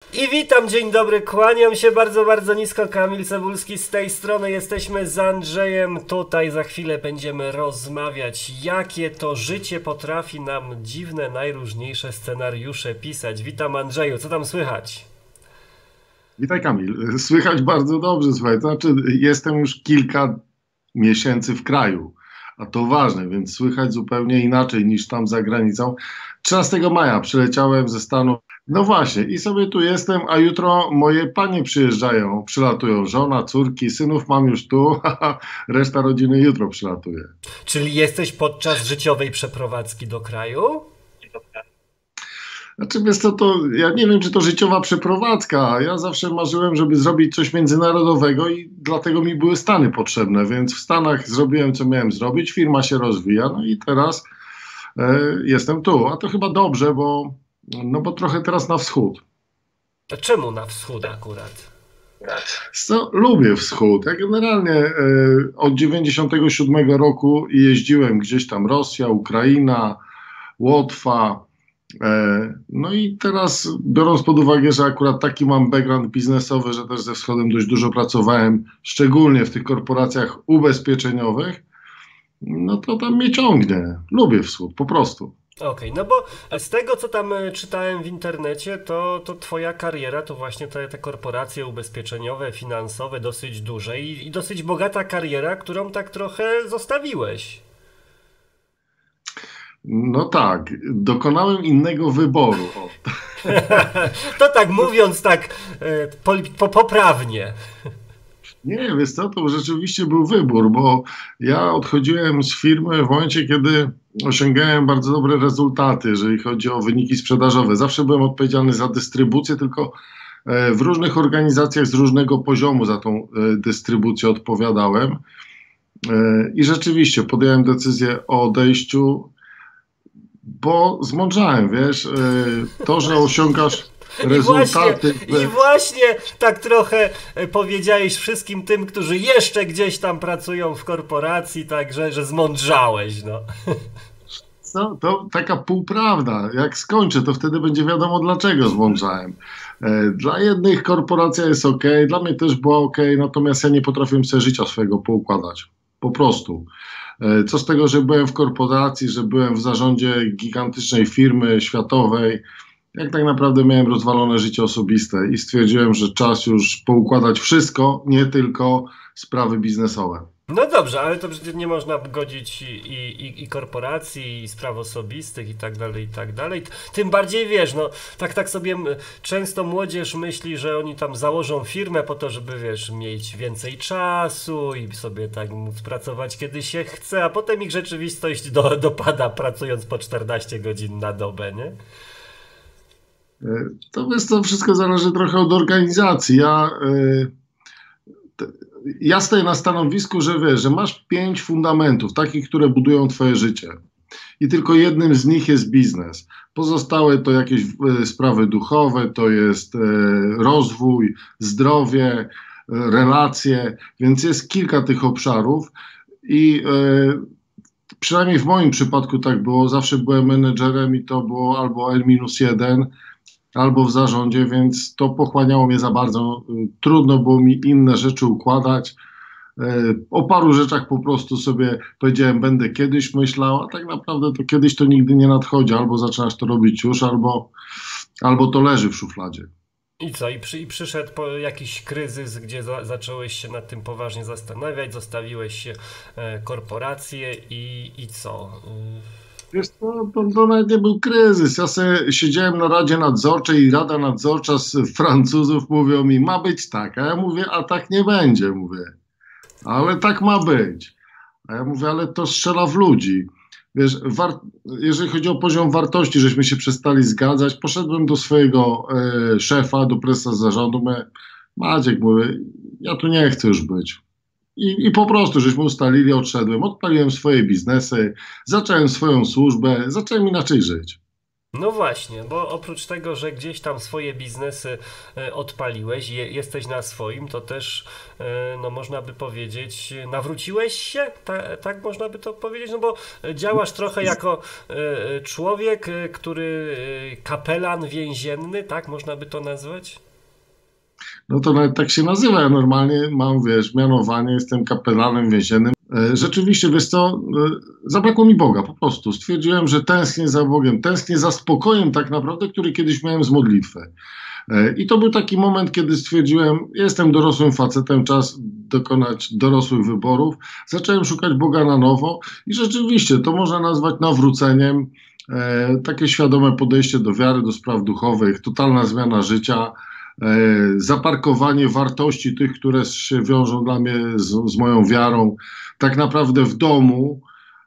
I witam, dzień dobry, kłaniam się bardzo, bardzo nisko, Kamil Cebulski z tej strony, jesteśmy z Andrzejem tutaj, za chwilę będziemy rozmawiać, jakie to życie potrafi nam dziwne, najróżniejsze scenariusze pisać. Witam, Andrzeju, co tam słychać? Witaj, Kamil. Słychać bardzo dobrze, słuchaj. To znaczy, jestem już kilka miesięcy w kraju, a to ważne, więc słychać zupełnie inaczej niż tam za granicą. 13 maja przyleciałem ze Stanów. No właśnie, i sobie tu jestem, a jutro moje panie przyjeżdżają, przylatują. Żona, córki, synów mam już tu, a reszta rodziny jutro przylatuje. Czyli jesteś podczas życiowej przeprowadzki do kraju? Znaczy, wiesz co, to ja nie wiem, czy to życiowa przeprowadzka. Ja zawsze marzyłem, żeby zrobić coś międzynarodowego i dlatego mi były Stany potrzebne, więc w Stanach zrobiłem, co miałem zrobić, firma się rozwija, no i teraz jestem tu. A to chyba dobrze, bo trochę teraz na wschód. A czemu na wschód akurat? Co, lubię wschód. Ja generalnie od 97 roku jeździłem gdzieś tam Rosja, Ukraina, Łotwa. No i teraz, biorąc pod uwagę, że akurat taki mam background biznesowy, że też ze wschodem dość dużo pracowałem, szczególnie w tych korporacjach ubezpieczeniowych, no to tam mnie ciągnie. Lubię wschód, po prostu. Okej, no bo z tego, co tam czytałem w internecie, to twoja kariera to właśnie te korporacje ubezpieczeniowe, finansowe, dosyć duże i dosyć bogata kariera, którą tak trochę zostawiłeś. No tak, dokonałem innego wyboru. O. To tak mówiąc tak poprawnie. Nie, wiesz co, to rzeczywiście był wybór, bo ja odchodziłem z firmy w momencie, kiedy osiągałem bardzo dobre rezultaty, jeżeli chodzi o wyniki sprzedażowe. Zawsze byłem odpowiedzialny za dystrybucję, tylko w różnych organizacjach z różnego poziomu za tą dystrybucję odpowiadałem. I rzeczywiście podjąłem decyzję o odejściu, bo zmądrzałem, wiesz, to, że osiągasz I właśnie, rezultaty. I właśnie tak trochę powiedziałeś wszystkim tym, którzy jeszcze gdzieś tam pracują w korporacji, tak, że zmądrzałeś, no. No, to taka półprawda. Jak skończę, to wtedy będzie wiadomo, dlaczego zmądrzałem. Dla jednych korporacja jest ok, dla mnie też była ok, natomiast ja nie potrafiłem sobie życia swojego poukładać. Po prostu. Co z tego, że byłem w korporacji, że byłem w zarządzie gigantycznej firmy światowej, jak tak naprawdę miałem rozwalone życie osobiste i stwierdziłem, że czas już poukładać wszystko, nie tylko sprawy biznesowe. No dobrze, ale to przecież nie można godzić i korporacji, i spraw osobistych, i tak dalej, i tak dalej. Tym bardziej wiesz, no tak sobie często młodzież myśli, że oni tam założą firmę po to, żeby wiesz, mieć więcej czasu i sobie tak móc pracować kiedy się chce, a potem ich rzeczywistość dopada pracując po 14 godzin na dobę, nie? To wszystko zależy trochę od organizacji. Ja stoję na stanowisku, że wiesz, że masz 5 fundamentów, takich, które budują twoje życie. I tylko jednym z nich jest biznes. Pozostałe to jakieś sprawy duchowe, to jest rozwój, zdrowie, relacje, więc jest kilka tych obszarów i przynajmniej w moim przypadku tak było. Zawsze byłem menedżerem i to było albo N-1, albo w zarządzie, więc to pochłaniało mnie za bardzo. Trudno było mi inne rzeczy układać. O paru rzeczach po prostu sobie powiedziałem, będę kiedyś myślał, a tak naprawdę to kiedyś to nigdy nie nadchodzi. Albo zaczynasz to robić już, albo to leży w szufladzie. I co? I przyszedł jakiś kryzys, gdzie zacząłeś się nad tym poważnie zastanawiać, zostawiłeś się korporację i co? Wiesz, to nawet nie był kryzys. Ja sobie siedziałem na Radzie Nadzorczej i Rada Nadzorcza z Francuzów mówią mi, ma być tak. A ja mówię, a tak nie będzie, mówię. Ale tak ma być. A ja mówię, ale to strzela w ludzi. Wiesz, jeżeli chodzi o poziom wartości, żeśmy się przestali zgadzać, poszedłem do swojego szefa, do prezesa zarządu, mówię, Maciek, mówię, ja tu nie chcę już być. I po prostu żeśmy ustalili, odszedłem, odpaliłem swoje biznesy, zacząłem swoją służbę, zacząłem inaczej żyć. No właśnie, bo oprócz tego, że gdzieś tam swoje biznesy odpaliłeś, jesteś na swoim, to też, no można by powiedzieć, nawróciłeś się, tak można by to powiedzieć, no bo działasz trochę jako człowiek, który kapelan więzienny, tak można by to nazwać? No to nawet tak się nazywa. Ja normalnie mam, wiesz, mianowanie, jestem kapelanem więziennym. Rzeczywiście, wiesz co, zabrakło mi Boga po prostu. Stwierdziłem, że tęsknię za Bogiem, tęsknię za spokojem tak naprawdę, który kiedyś miałem z modlitwy. I to był taki moment, kiedy stwierdziłem, jestem dorosłym facetem, czas dokonać dorosłych wyborów. Zacząłem szukać Boga na nowo i rzeczywiście to można nazwać nawróceniem. Takie świadome podejście do wiary, do spraw duchowych, totalna zmiana życia, zaparkowanie wartości tych, które się wiążą dla mnie z moją wiarą, tak naprawdę w domu.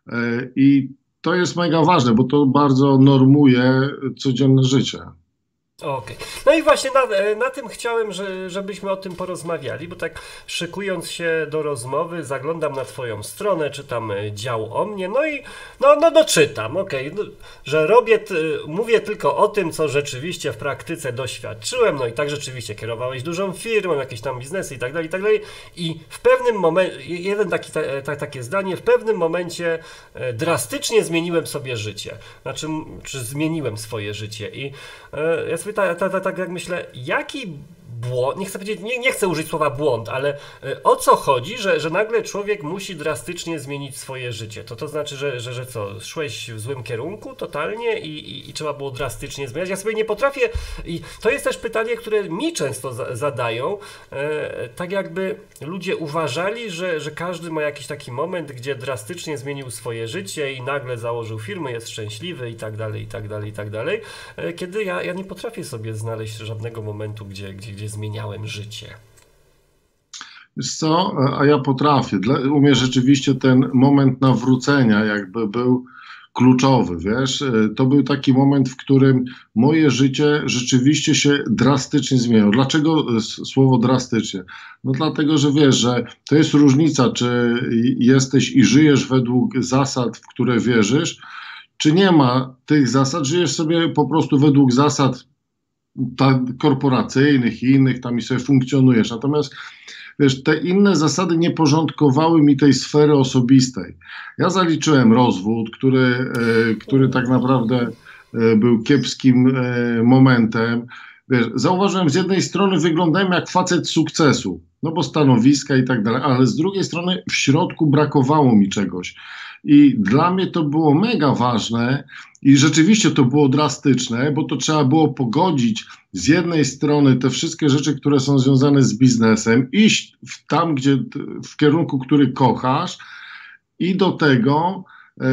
I to jest mega ważne, bo to bardzo normuje codzienne życie. Okej. No i właśnie na tym chciałem, żebyśmy o tym porozmawiali, bo tak szykując się do rozmowy, zaglądam na twoją stronę, czytam dział o mnie, no i no czytam, no, że mówię tylko o tym, co rzeczywiście w praktyce doświadczyłem, no i tak rzeczywiście kierowałeś dużą firmą, jakieś tam biznesy i tak dalej, i tak dalej. I w pewnym momencie, takie zdanie, w pewnym momencie drastycznie zmieniłem sobie życie. Znaczy, czy zmieniłem swoje życie i ja sobie tak jak myślę, jaki błąd, nie chcę powiedzieć, nie chcę użyć słowa błąd, ale o co chodzi, że nagle człowiek musi drastycznie zmienić swoje życie? To znaczy, że co, szłeś w złym kierunku totalnie i trzeba było drastycznie zmieniać? Ja sobie nie potrafię i to jest też pytanie, które mi często zadają, tak jakby ludzie uważali, że każdy ma jakiś taki moment, gdzie drastycznie zmienił swoje życie i nagle założył firmę, jest szczęśliwy i tak dalej, i tak dalej, i tak dalej, kiedy ja nie potrafię sobie znaleźć żadnego momentu, gdzie zmieniałem życie. Wiesz co, a ja potrafię. U mnie rzeczywiście ten moment nawrócenia jakby był kluczowy, wiesz. To był taki moment, w którym moje życie rzeczywiście się drastycznie zmieniło. Dlaczego słowo drastycznie? No dlatego, że wiesz, że to jest różnica, czy jesteś i żyjesz według zasad, w które wierzysz, czy nie ma tych zasad, żyjesz sobie po prostu według zasad korporacyjnych i innych, tam i sobie funkcjonujesz. Natomiast wiesz, te inne zasady nie porządkowały mi tej sfery osobistej. Ja zaliczyłem rozwód, który tak naprawdę był kiepskim momentem. Wiesz, zauważyłem, z jednej strony wyglądałem jak facet sukcesu, no bo stanowiska i tak dalej, ale z drugiej strony w środku brakowało mi czegoś. I dla mnie to było mega ważne i rzeczywiście to było drastyczne, bo to trzeba było pogodzić z jednej strony te wszystkie rzeczy, które są związane z biznesem, iść tam, w kierunku, który kochasz i do tego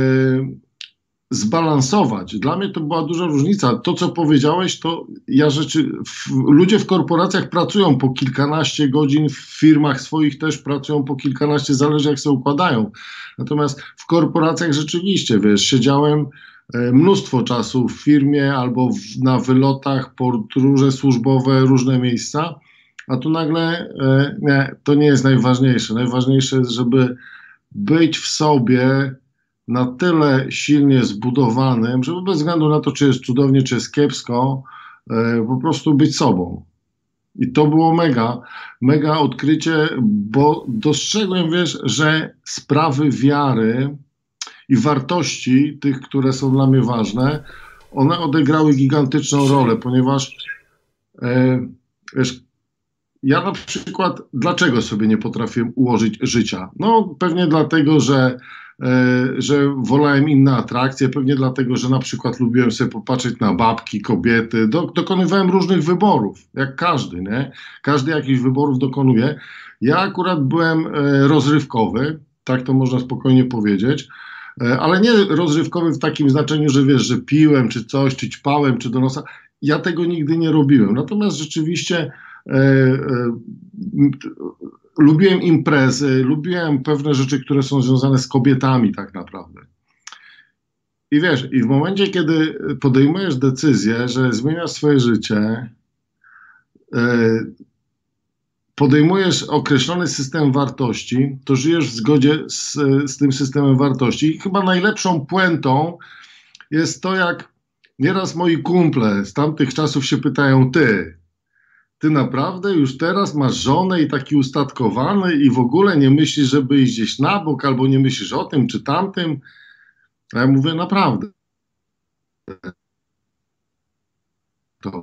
zbalansować. Dla mnie to była duża różnica. To, co powiedziałeś, to ludzie w korporacjach pracują po kilkanaście godzin, w firmach swoich też pracują po kilkanaście, zależy jak sobie układają. Natomiast w korporacjach rzeczywiście, wiesz, siedziałem mnóstwo czasu w firmie albo na wylotach, podróże służbowe, różne miejsca, a tu nagle nie, to nie jest najważniejsze. Najważniejsze jest, żeby być w sobie na tyle silnie zbudowanym, żeby bez względu na to, czy jest cudownie, czy jest kiepsko, po prostu być sobą. I to było mega odkrycie, bo dostrzegłem, wiesz, że sprawy wiary i wartości tych, które są dla mnie ważne, one odegrały gigantyczną rolę, ponieważ wiesz, ja na przykład, dlaczego sobie nie potrafię ułożyć życia? No pewnie dlatego, że wolałem inne atrakcje, pewnie dlatego, że na przykład lubiłem sobie popatrzeć na babki, kobiety, dokonywałem różnych wyborów, jak każdy, nie? Każdy jakichś wyborów dokonuje. Ja akurat byłem rozrywkowy, tak to można spokojnie powiedzieć, ale nie rozrywkowy w takim znaczeniu, że wiesz, że piłem, czy coś, czy ćpałem, czy do nosa. Ja tego nigdy nie robiłem. Natomiast rzeczywiście lubiłem imprezy, lubiłem pewne rzeczy, które są związane z kobietami tak naprawdę. I wiesz, i w momencie, kiedy podejmujesz decyzję, że zmieniasz swoje życie, podejmujesz określony system wartości, to żyjesz w zgodzie z tym systemem wartości. I chyba najlepszą puentą jest to, jak Nieraz moi kumple z tamtych czasów się pytają, ty naprawdę już teraz masz żonę i taki ustatkowany i w ogóle nie myślisz, żeby iść gdzieś na bok, albo nie myślisz o tym czy tamtym? A ja mówię, naprawdę. To.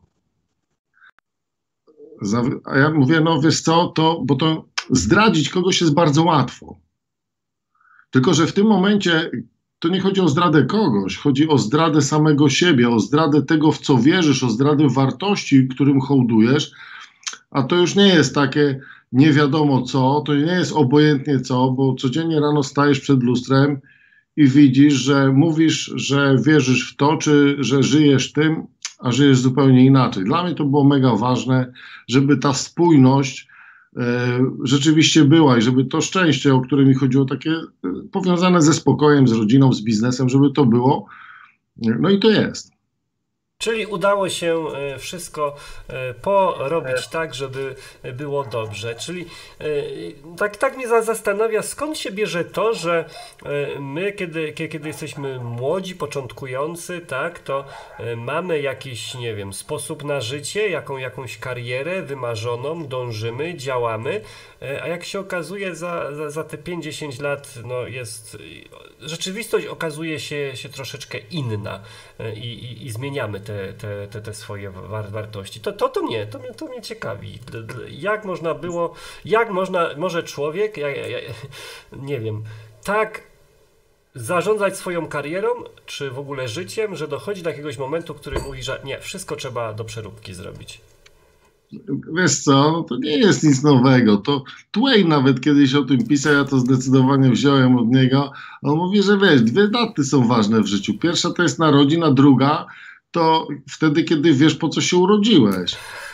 A ja mówię, no wiesz co, bo to zdradzić kogoś jest bardzo łatwo. Tylko że w tym momencie to nie chodzi o zdradę kogoś, chodzi o zdradę samego siebie, o zdradę tego, w co wierzysz, o zdradę wartości, którym hołdujesz, a to już nie jest takie nie wiadomo co, to nie jest obojętnie co, bo codziennie rano stajesz przed lustrem i widzisz, że mówisz, że wierzysz w to, czy że żyjesz tym, a żyjesz zupełnie inaczej. Dla mnie to było mega ważne, żeby ta spójność rzeczywiście była i żeby to szczęście, o które mi chodziło, takie powiązane ze spokojem, z rodziną, z biznesem, żeby to było. No i to jest. Czyli udało się wszystko porobić tak, żeby było dobrze. Czyli tak mnie zastanawia, skąd się bierze to, że my, kiedy jesteśmy młodzi, początkujący, tak, to mamy jakiś, nie wiem, sposób na życie, jakąś karierę wymarzoną, dążymy, działamy, a jak się okazuje za te 5-10 lat, no jest, rzeczywistość okazuje się troszeczkę inna i zmieniamy te swoje wartości. To mnie ciekawi. Jak można było, może człowiek, nie wiem, tak zarządzać swoją karierą, czy w ogóle życiem, że dochodzi do jakiegoś momentu, który mówi, że nie, wszystko trzeba do przeróbki zrobić. Wiesz co, no to nie jest nic nowego. To Twain nawet kiedyś o tym pisał, ja to zdecydowanie wziąłem od niego. On mówi, że wiesz, dwie daty są ważne w życiu. Pierwsza to jest narodzin, a druga to wtedy, kiedy wiesz, po co się urodziłeś.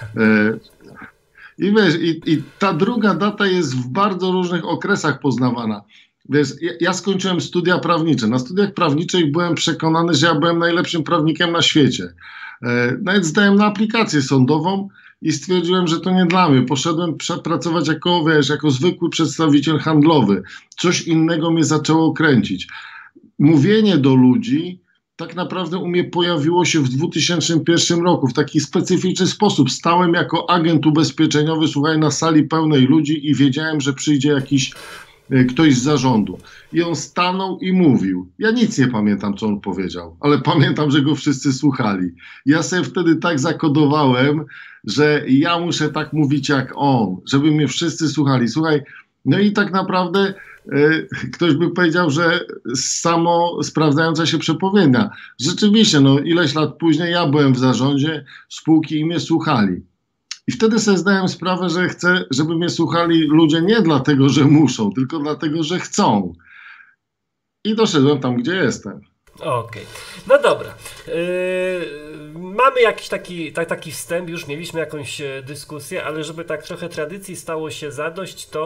I wiesz, i ta druga data jest w bardzo różnych okresach poznawana. Wiesz, ja skończyłem studia prawnicze. Na studiach prawniczych byłem przekonany, że ja byłem najlepszym prawnikiem na świecie. Nawet zdałem na aplikację sądową i stwierdziłem, że to nie dla mnie. Poszedłem pracować jako, wiesz, jako zwykły przedstawiciel handlowy. Coś innego mnie zaczęło kręcić. Mówienie do ludzi tak naprawdę u mnie pojawiło się w 2001 roku w taki specyficzny sposób. Stałem jako agent ubezpieczeniowy, słuchaj, na sali pełnej ludzi i wiedziałem, że przyjdzie jakiś ktoś z zarządu. I on stanął i mówił. Ja nic nie pamiętam, co on powiedział, ale pamiętam, że go wszyscy słuchali. Ja sobie wtedy tak zakodowałem, że ja muszę tak mówić jak on, żeby mnie wszyscy słuchali. Słuchaj, no i tak naprawdę ktoś by powiedział, że samo sprawdzająca się przepowiednia. Rzeczywiście, no ileś lat później ja byłem w zarządzie spółki i mnie słuchali. I wtedy sobie zdałem sprawę, że chcę, żeby mnie słuchali ludzie nie dlatego, że muszą, tylko dlatego, że chcą. I doszedłem tam, gdzie jestem. Okej. No dobra. Mamy jakiś taki wstęp, już mieliśmy jakąś dyskusję, ale żeby tak trochę tradycji stało się zadość, to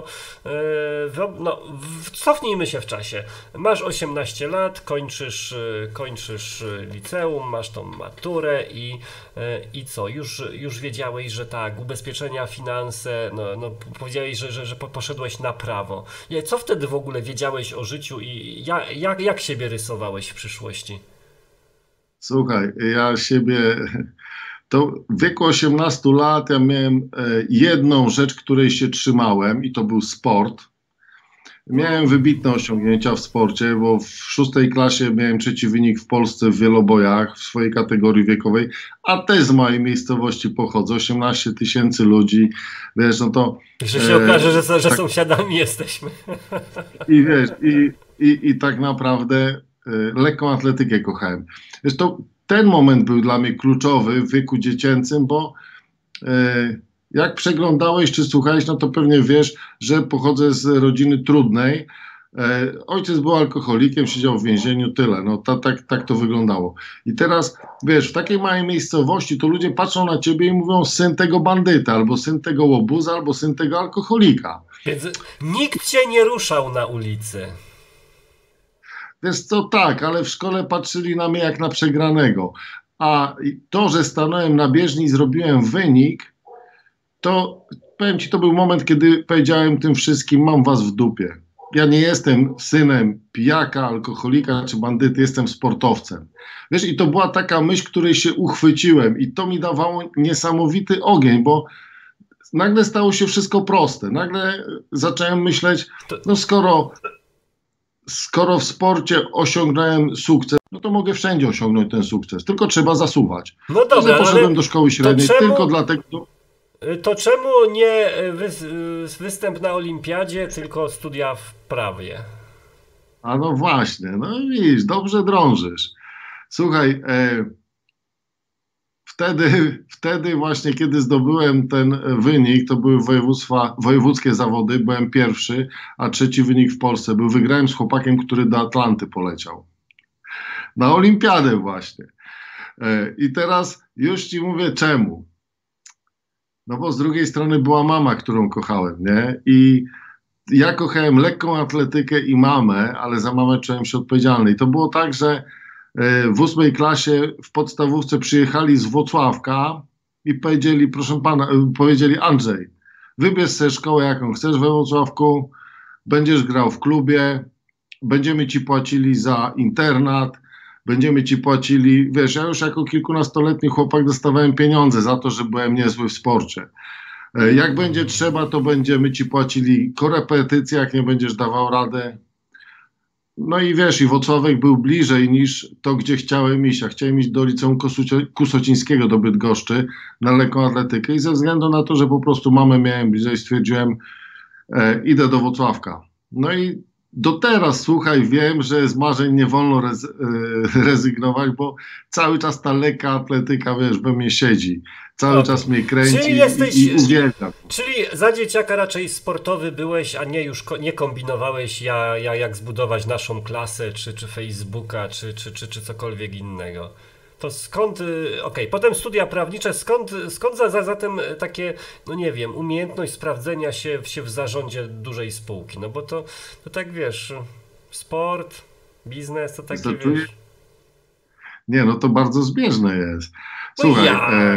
cofnijmy się w czasie. Masz 18 lat, kończysz liceum, masz tą maturę i co? Już wiedziałeś, że tak, ubezpieczenia, finanse, no powiedziałeś, że poszedłeś na prawo. Co wtedy w ogóle wiedziałeś o życiu i jak siebie rysowałeś w przyszłości? Słuchaj, ja siebie, to w wieku 18 lat ja miałem jedną rzecz, której się trzymałem i to był sport. Miałem wybitne osiągnięcia w sporcie, bo w 6. klasie miałem 3. wynik w Polsce w wielobojach w swojej kategorii wiekowej, a też z mojej miejscowości pochodzę, 18 000 ludzi, wiesz, no to... Że się okaże, że sąsiadami jesteśmy. I wiesz, i tak naprawdę lekką atletykę kochałem. Zresztą ten moment był dla mnie kluczowy w wieku dziecięcym, bo jak przeglądałeś czy słuchałeś, no to pewnie wiesz, że pochodzę z rodziny trudnej. Ojciec był alkoholikiem, siedział w więzieniu, tyle. No tak to wyglądało. I teraz, wiesz, w takiej małej miejscowości to ludzie patrzą na ciebie i mówią syn tego bandyta, albo syn tego łobuza, albo syn tego alkoholika. Więc nikt cię nie ruszał na ulicy. Wiesz co, tak, ale w szkole patrzyli na mnie jak na przegranego. A to, że stanąłem na bieżni i zrobiłem wynik, to powiem ci, to był moment, kiedy powiedziałem tym wszystkim, mam was w dupie. ja nie jestem synem pijaka, alkoholika czy bandyty, jestem sportowcem. Wiesz, i to była taka myśl, której się uchwyciłem i to mi dawało niesamowity ogień, bo nagle stało się wszystko proste. Nagle zacząłem myśleć, no skoro w sporcie osiągnąłem sukces, no to mogę wszędzie osiągnąć ten sukces, tylko trzeba zasuwać. No dobra, poszedłem do szkoły średniej czemu, tylko dlatego... To czemu nie występ na olimpiadzie, tylko studia w prawie? A no właśnie, no widzisz, dobrze drążysz. Słuchaj, wtedy właśnie, kiedy zdobyłem ten wynik, to były wojewódzkie zawody, byłem pierwszy, a trzeci wynik w Polsce był. Wygrałem z chłopakiem, który do Atlanty poleciał. Na olimpiadę właśnie. I teraz już ci mówię czemu. No bo z drugiej strony była mama, którą kochałem, nie? I ja kochałem lekką atletykę i mamę, ale za mamę czułem się odpowiedzialny. I to było tak, że w 8 klasie w podstawówce przyjechali z Włocławka i powiedzieli, proszę pana, powiedzieli: Andrzej, wybierz sobie szkołę, jaką chcesz we Włocławku, będziesz grał w klubie, będziemy ci płacili za internat, będziemy ci płacili, wiesz, ja już jako kilkunastoletni chłopak dostawałem pieniądze za to, że byłem niezły w sporcie. Jak będzie trzeba, to będziemy ci płacili korepetycje, jak nie będziesz dawał radę. No i wiesz, i Włocławek był bliżej niż to, gdzie chciałem iść. Ja chciałem iść do liceum Kusocińskiego do Bydgoszczy na lekką atletykę i ze względu na to, że po prostu mamę miałem bliżej, stwierdziłem, idę do Włocławka. No i do teraz, słuchaj, wiem, że z marzeń nie wolno rezygnować, bo cały czas ta lekka atletyka, wiesz, we mnie siedzi. Cały czas mnie kręci i uwielbiam. Czyli za dzieciaka raczej sportowy byłeś, a nie już nie kombinowałeś jak zbudować naszą klasę, czy Facebooka, czy cokolwiek innego. To skąd, potem studia prawnicze, skąd zatem takie, no nie wiem, umiejętność sprawdzenia się w zarządzie dużej spółki? No bo to tak wiesz, sport, biznes, to takie wiesz... Nie, no to bardzo zbieżne jest. Słuchaj,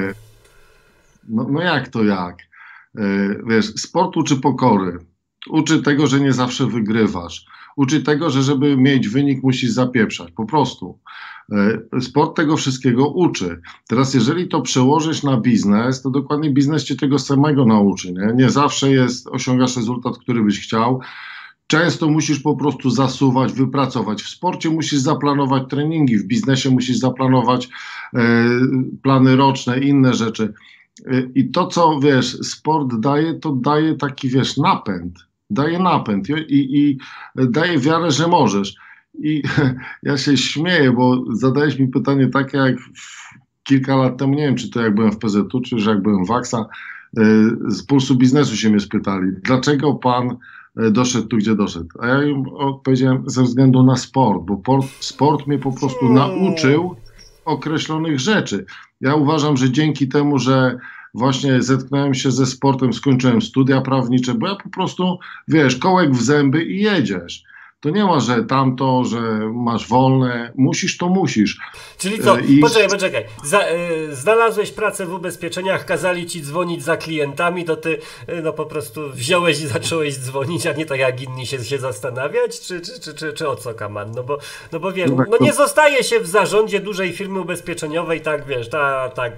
no jak to jak? Wiesz, sport uczy pokory, uczy tego, że nie zawsze wygrywasz, uczy tego, że żeby mieć wynik musisz zapieprzać, po prostu. Sport tego wszystkiego uczy. Teraz jeżeli to przełożysz na biznes, to dokładnie biznes cię tego samego nauczy. Nie zawsze osiągasz rezultat, który byś chciał. Często musisz po prostu zasuwać, wypracować. W sporcie musisz zaplanować treningi, w biznesie musisz zaplanować plany roczne, inne rzeczy. I to, co wiesz, sport daje, to daje taki, wiesz, napęd. Daje napęd i daje wiarę, że możesz. I ja się śmieję, bo zadałeś mi pytanie takie jak kilka lat temu, nie wiem, czy to jak byłem w PZU, czy że jak byłem w AXA, z Pulsu Biznesu się mnie spytali, dlaczego pan doszedł tu, gdzie doszedł. A ja im odpowiedziałem, ze względu na sport, bo sport mnie po prostu nauczył określonych rzeczy. Ja uważam, że dzięki temu, że właśnie zetknąłem się ze sportem, skończyłem studia prawnicze, bo ja po prostu, wiesz, kołek w zęby i jedziesz. To nie ma, że tamto, że masz wolne, musisz, to musisz. Czyli co, poczekaj, znalazłeś pracę w ubezpieczeniach, kazali ci dzwonić za klientami, to ty no po prostu wziąłeś i zacząłeś dzwonić, a nie tak jak inni się zastanawiać, czy o co, Kaman? No bo wiesz, no nie zostaje się w zarządzie dużej firmy ubezpieczeniowej, tak wiesz, tak.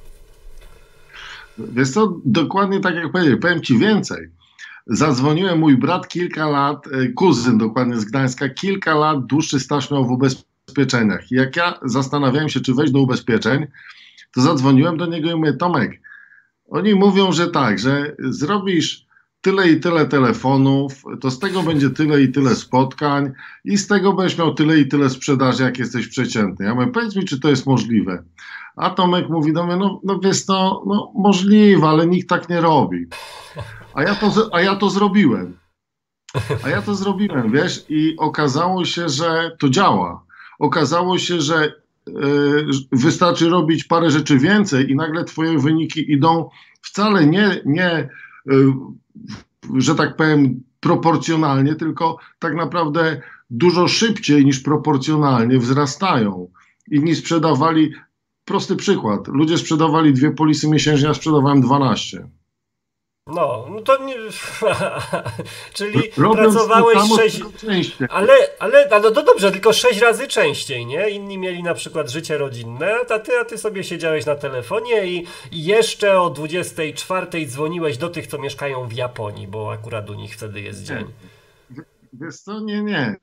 Wiesz co, dokładnie tak jak powiedziałem, powiem ci więcej. Zadzwoniłem, mój brat kilka lat, kuzyn dokładnie z Gdańska, kilka lat dłuższy staż miał w ubezpieczeniach. I jak ja zastanawiałem się, czy wejść do ubezpieczeń, to zadzwoniłem do niego i mówię: Tomek, oni mówią, że tak, że zrobisz tyle i tyle telefonów, to z tego będzie tyle i tyle spotkań i z tego będziesz miał tyle i tyle sprzedaży, jak jesteś przeciętny. Ja mówię: powiedz mi, czy to jest możliwe. A Tomek mówi do mnie: no wiesz to, no możliwe, ale nikt tak nie robi. A ja to zrobiłem. Wiesz, i okazało się, że to działa. Okazało się, że wystarczy robić parę rzeczy więcej i nagle twoje wyniki idą wcale nie że tak powiem, proporcjonalnie, tylko tak naprawdę dużo szybciej niż proporcjonalnie wzrastają. Inni sprzedawali, prosty przykład, ludzie sprzedawali 2 polisy miesięcznie, ja sprzedawałem 12. No to nie... Czyli Robiąc to pracowałeś samo, 6... tylko częściej. Ale no dobrze, tylko 6 razy częściej, nie? Inni mieli na przykład życie rodzinne, a ty sobie siedziałeś na telefonie i jeszcze o 24 dzwoniłeś do tych, co mieszkają w Japonii, bo akurat u nich wtedy jest dzień. Nie. Wiesz co, nie.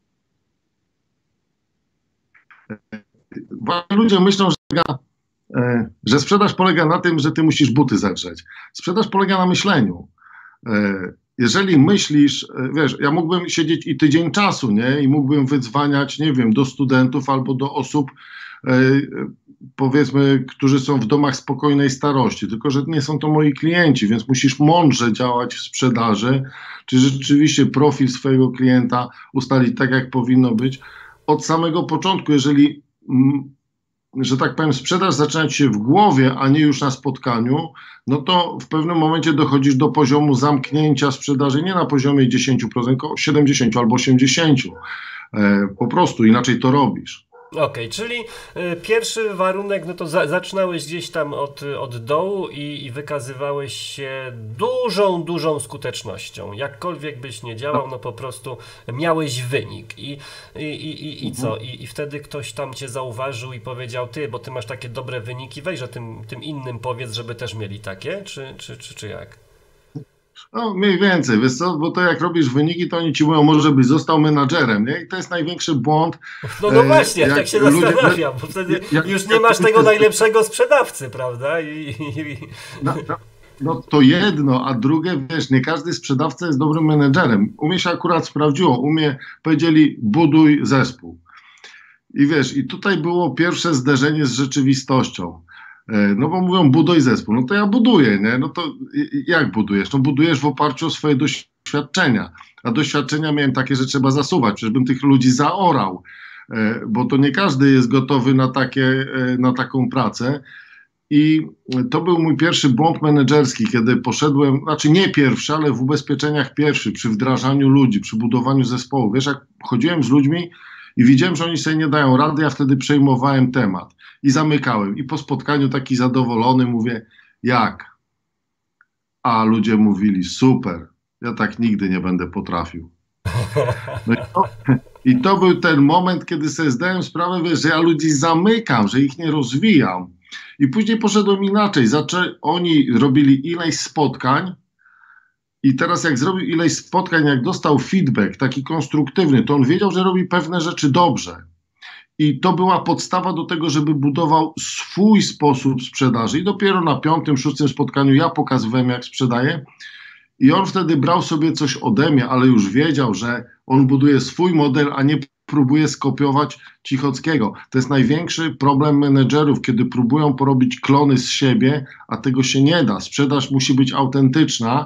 Ludzie myślą, że sprzedaż polega na tym, że ty musisz buty zedrzeć. Sprzedaż polega na myśleniu. Jeżeli myślisz, wiesz, ja mógłbym siedzieć i tydzień czasu, nie? I mógłbym wydzwaniać, nie wiem, do studentów albo do osób, powiedzmy, którzy są w domach spokojnej starości, tylko że nie są to moi klienci, więc musisz mądrze działać w sprzedaży, czy rzeczywiście profil swojego klienta ustalić tak, jak powinno być. Od samego początku, jeżeli że tak powiem, sprzedaż zaczyna ci się w głowie, a nie już na spotkaniu, no to w pewnym momencie dochodzisz do poziomu zamknięcia sprzedaży nie na poziomie 10%, tylko 70 albo 80%. Po prostu inaczej to robisz. Okej, czyli pierwszy warunek, no to zaczynałeś gdzieś tam od dołu i wykazywałeś się dużą skutecznością. Jakkolwiek byś nie działał, no po prostu miałeś wynik. I co? I wtedy ktoś tam cię zauważył i powiedział, ty, bo ty masz takie dobre wyniki, weź, że tym innym powiedz, żeby też mieli takie, czy jak? No mniej więcej, wiesz co, bo to jak robisz wyniki, to oni ci mówią, może byś został menadżerem, nie? I to jest największy błąd. No właśnie, tak się zastanawiam, bo wtedy już nie masz tego najlepszego sprzedawcy, prawda? No to jedno, a drugie, wiesz, nie każdy sprzedawca jest dobrym menedżerem. U mnie się akurat sprawdziło, u mnie powiedzieli, buduj zespół. I wiesz, i tutaj było pierwsze zderzenie z rzeczywistością. No bo mówią, buduj zespół. No to ja buduję, nie? No to jak budujesz? No budujesz w oparciu o swoje doświadczenia. A doświadczenia miałem takie, że trzeba zasuwać. Przecież bym tych ludzi zaorał, bo to nie każdy jest gotowy na taką pracę. I to był mój pierwszy błąd menedżerski, kiedy poszedłem, znaczy nie pierwszy, ale w ubezpieczeniach pierwszy, przy wdrażaniu ludzi, przy budowaniu zespołu. Wiesz, jak chodziłem z ludźmi i widziałem, że oni sobie nie dają rady, ja wtedy przejmowałem temat i zamykałem. I po spotkaniu taki zadowolony mówię, jak? A ludzie mówili, super, ja tak nigdy nie będę potrafił. No i to był ten moment, kiedy sobie zdałem sprawę, wiesz, że ja ludzi zamykam, że ich nie rozwijam. I później poszedłem inaczej. Oni robili ileś spotkań i teraz jak zrobił ileś spotkań, jak dostał feedback taki konstruktywny, to on wiedział, że robi pewne rzeczy dobrze. I to była podstawa do tego, żeby budował swój sposób sprzedaży. I dopiero na 5., 6. spotkaniu ja pokazywałem, jak sprzedaję. I on wtedy brał sobie coś ode mnie, ale już wiedział, że on buduje swój model, a nie próbuje skopiować Cichockiego. To jest największy problem menedżerów, kiedy próbują porobić klony z siebie, a tego się nie da. Sprzedaż musi być autentyczna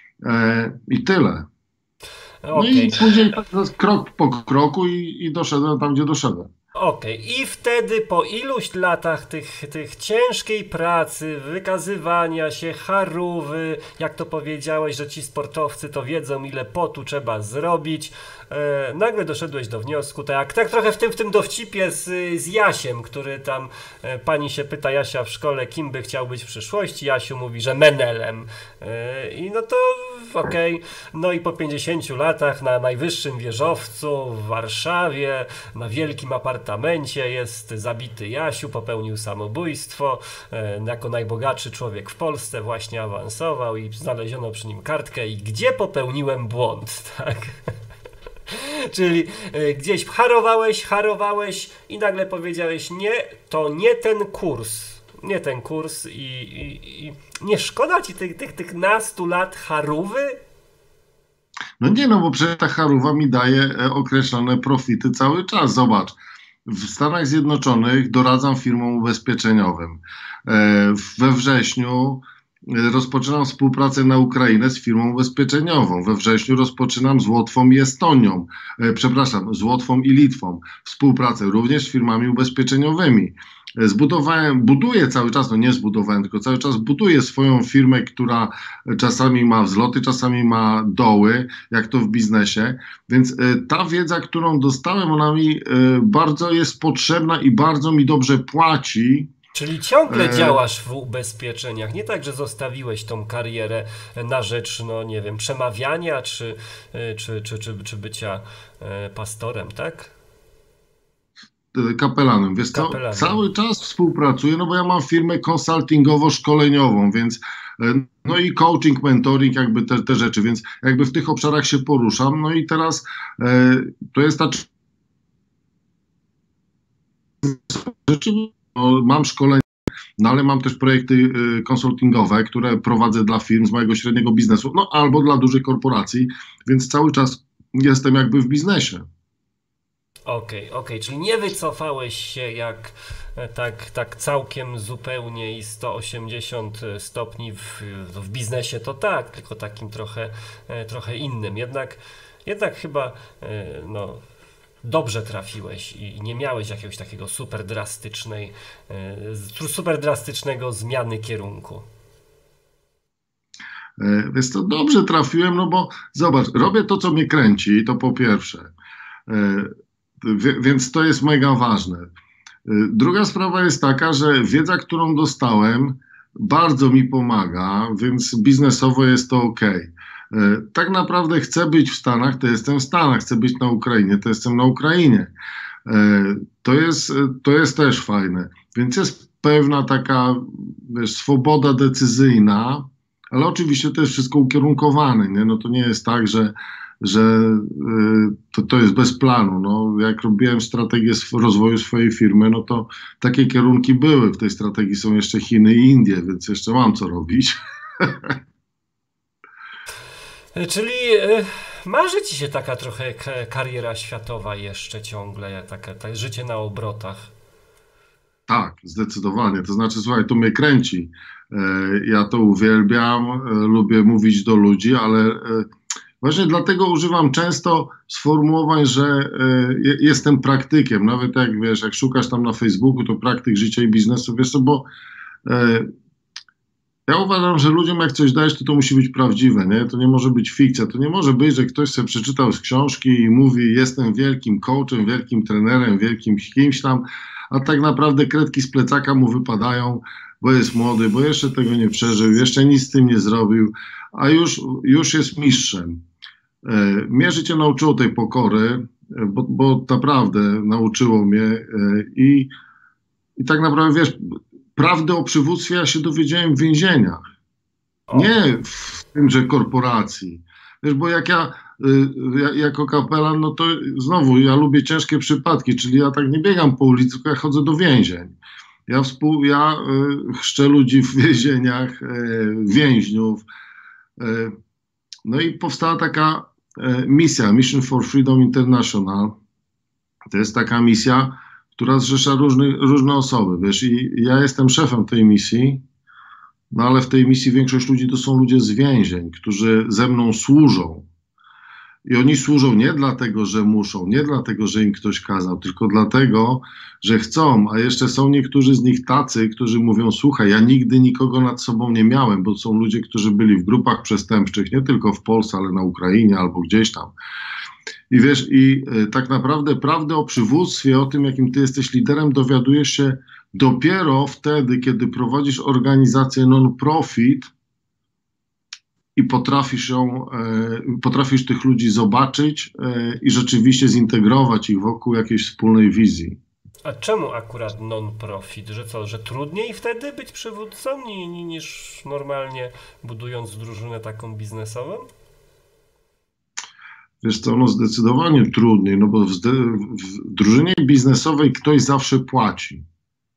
i tyle. No Okay. i później krok po kroku i doszedłem tam, gdzie doszedłem. Okej. I wtedy po iluś latach tych ciężkiej pracy, wykazywania się, charówy, jak to powiedziałeś, że ci sportowcy to wiedzą, ile potu trzeba zrobić, nagle doszedłeś do wniosku, tak trochę w tym dowcipie z Jasiem, który tam, pani się pyta Jasia w szkole, kim by chciał być w przyszłości, Jasiu mówi, że menelem. I no to okej. No i po 50 latach na najwyższym wieżowcu w Warszawie, na wielkim apartamencie jest zabity Jasiu, popełnił samobójstwo, jako najbogatszy człowiek w Polsce właśnie awansował i znaleziono przy nim kartkę i gdzie popełniłem błąd, tak? Czyli gdzieś harowałeś i nagle powiedziałeś, nie, to nie ten kurs. Nie ten kurs i nie szkoda ci tych nastu lat charówy? No nie, no bo przecież ta charówa mi daje określone profity cały czas. Zobacz, w Stanach Zjednoczonych doradzam firmom ubezpieczeniowym. We wrześniu rozpoczynam współpracę na Ukrainę z firmą ubezpieczeniową. We wrześniu rozpoczynam z Łotwą i Estonią. Z Łotwą i Litwą. Współpracę również z firmami ubezpieczeniowymi. Buduję cały czas, no nie zbudowałem, tylko cały czas buduję swoją firmę, która czasami ma wzloty, czasami ma doły, jak to w biznesie, więc ta wiedza, którą dostałem, ona mi bardzo jest potrzebna i bardzo mi dobrze płaci, Czyli ciągle działasz w ubezpieczeniach, nie tak, że zostawiłeś tą karierę na rzecz, no nie wiem, przemawiania czy bycia pastorem, tak? Kapelanem. Wiesz co, Kapelanem. cały czas współpracuję, no bo ja mam firmę konsultingowo-szkoleniową, więc no i coaching, mentoring, jakby te rzeczy, więc jakby w tych obszarach się poruszam. No i teraz to jest ta rzecz, no, mam szkolenie, no ale mam też projekty konsultingowe, które prowadzę dla firm z mojego średniego biznesu, no albo dla dużych korporacji, więc cały czas jestem jakby w biznesie. Okej, czyli nie wycofałeś się jak tak całkiem zupełnie i 180 stopni w biznesie, to tak, tylko takim trochę innym. Jednak chyba no, dobrze trafiłeś i nie miałeś jakiegoś takiego super drastycznego zmiany kierunku. Więc to dobrze trafiłem, no bo zobacz, robię to, co mnie kręci, to po pierwsze. Więc to jest mega ważne. Druga sprawa jest taka, że wiedza, którą dostałem, bardzo mi pomaga, więc biznesowo jest to ok. Tak naprawdę chcę być w Stanach, to jestem w Stanach, chcę być na Ukrainie, to jestem na Ukrainie. To jest też fajne. Więc jest pewna taka, wiesz, swoboda decyzyjna, ale oczywiście to jest wszystko ukierunkowane, nie? No to nie jest tak, że to jest bez planu. No, jak robiłem strategię rozwoju swojej firmy, no to takie kierunki były. W tej strategii są jeszcze Chiny i Indie, więc jeszcze mam co robić. Czyli marzy ci się taka trochę kariera światowa jeszcze ciągle, takie życie na obrotach. Tak, zdecydowanie. To znaczy, słuchaj, to mnie kręci. Ja to uwielbiam, lubię mówić do ludzi, ale właśnie dlatego używam często sformułowań, że jestem praktykiem. Nawet jak wiesz, jak szukasz tam na Facebooku, to praktyk życia i biznesu, wiesz co, bo ja uważam, że ludziom jak coś dajesz, to musi być prawdziwe, nie? To nie może być fikcja. To nie może być, że ktoś sobie przeczytał z książki i mówi, jestem wielkim coachem, wielkim trenerem, wielkim kimś tam, a tak naprawdę kredki z plecaka mu wypadają, bo jest młody, bo jeszcze tego nie przeżył, jeszcze nic z tym nie zrobił, a już jest mistrzem. Mnie życie nauczyło tej pokory, bo naprawdę nauczyło mnie i tak naprawdę, wiesz, prawdę o przywództwie ja się dowiedziałem w więzieniach, nie w tymże korporacji. Wiesz, bo jak ja jako kapelan, no to znowu, ja lubię ciężkie przypadki, czyli ja tak nie biegam po ulicy, tylko ja chodzę do więzień. Ja chrzczę ludzi w więzieniach, więźniów. No i powstała taka misja, Mission for Freedom International. To jest taka misja, która zrzesza różne osoby, wiesz, i ja jestem szefem tej misji, no ale w tej misji większość ludzi to są ludzie z więzień, którzy ze mną służą. I oni służą nie dlatego, że muszą, nie dlatego, że im ktoś kazał, tylko dlatego, że chcą, a jeszcze są niektórzy z nich tacy, którzy mówią, słuchaj, ja nigdy nikogo nad sobą nie miałem, bo są ludzie, którzy byli w grupach przestępczych, nie tylko w Polsce, ale na Ukrainie albo gdzieś tam. I wiesz, tak naprawdę prawdę o przywództwie, o tym, jakim ty jesteś liderem, dowiadujesz się dopiero wtedy, kiedy prowadzisz organizację non-profit i potrafisz tych ludzi zobaczyć i rzeczywiście zintegrować ich wokół jakiejś wspólnej wizji. A czemu akurat non-profit? Że trudniej wtedy być przywódcą niż normalnie budując drużynę taką biznesową? Wiesz co, no zdecydowanie trudniej, no bo w drużynie biznesowej ktoś zawsze płaci.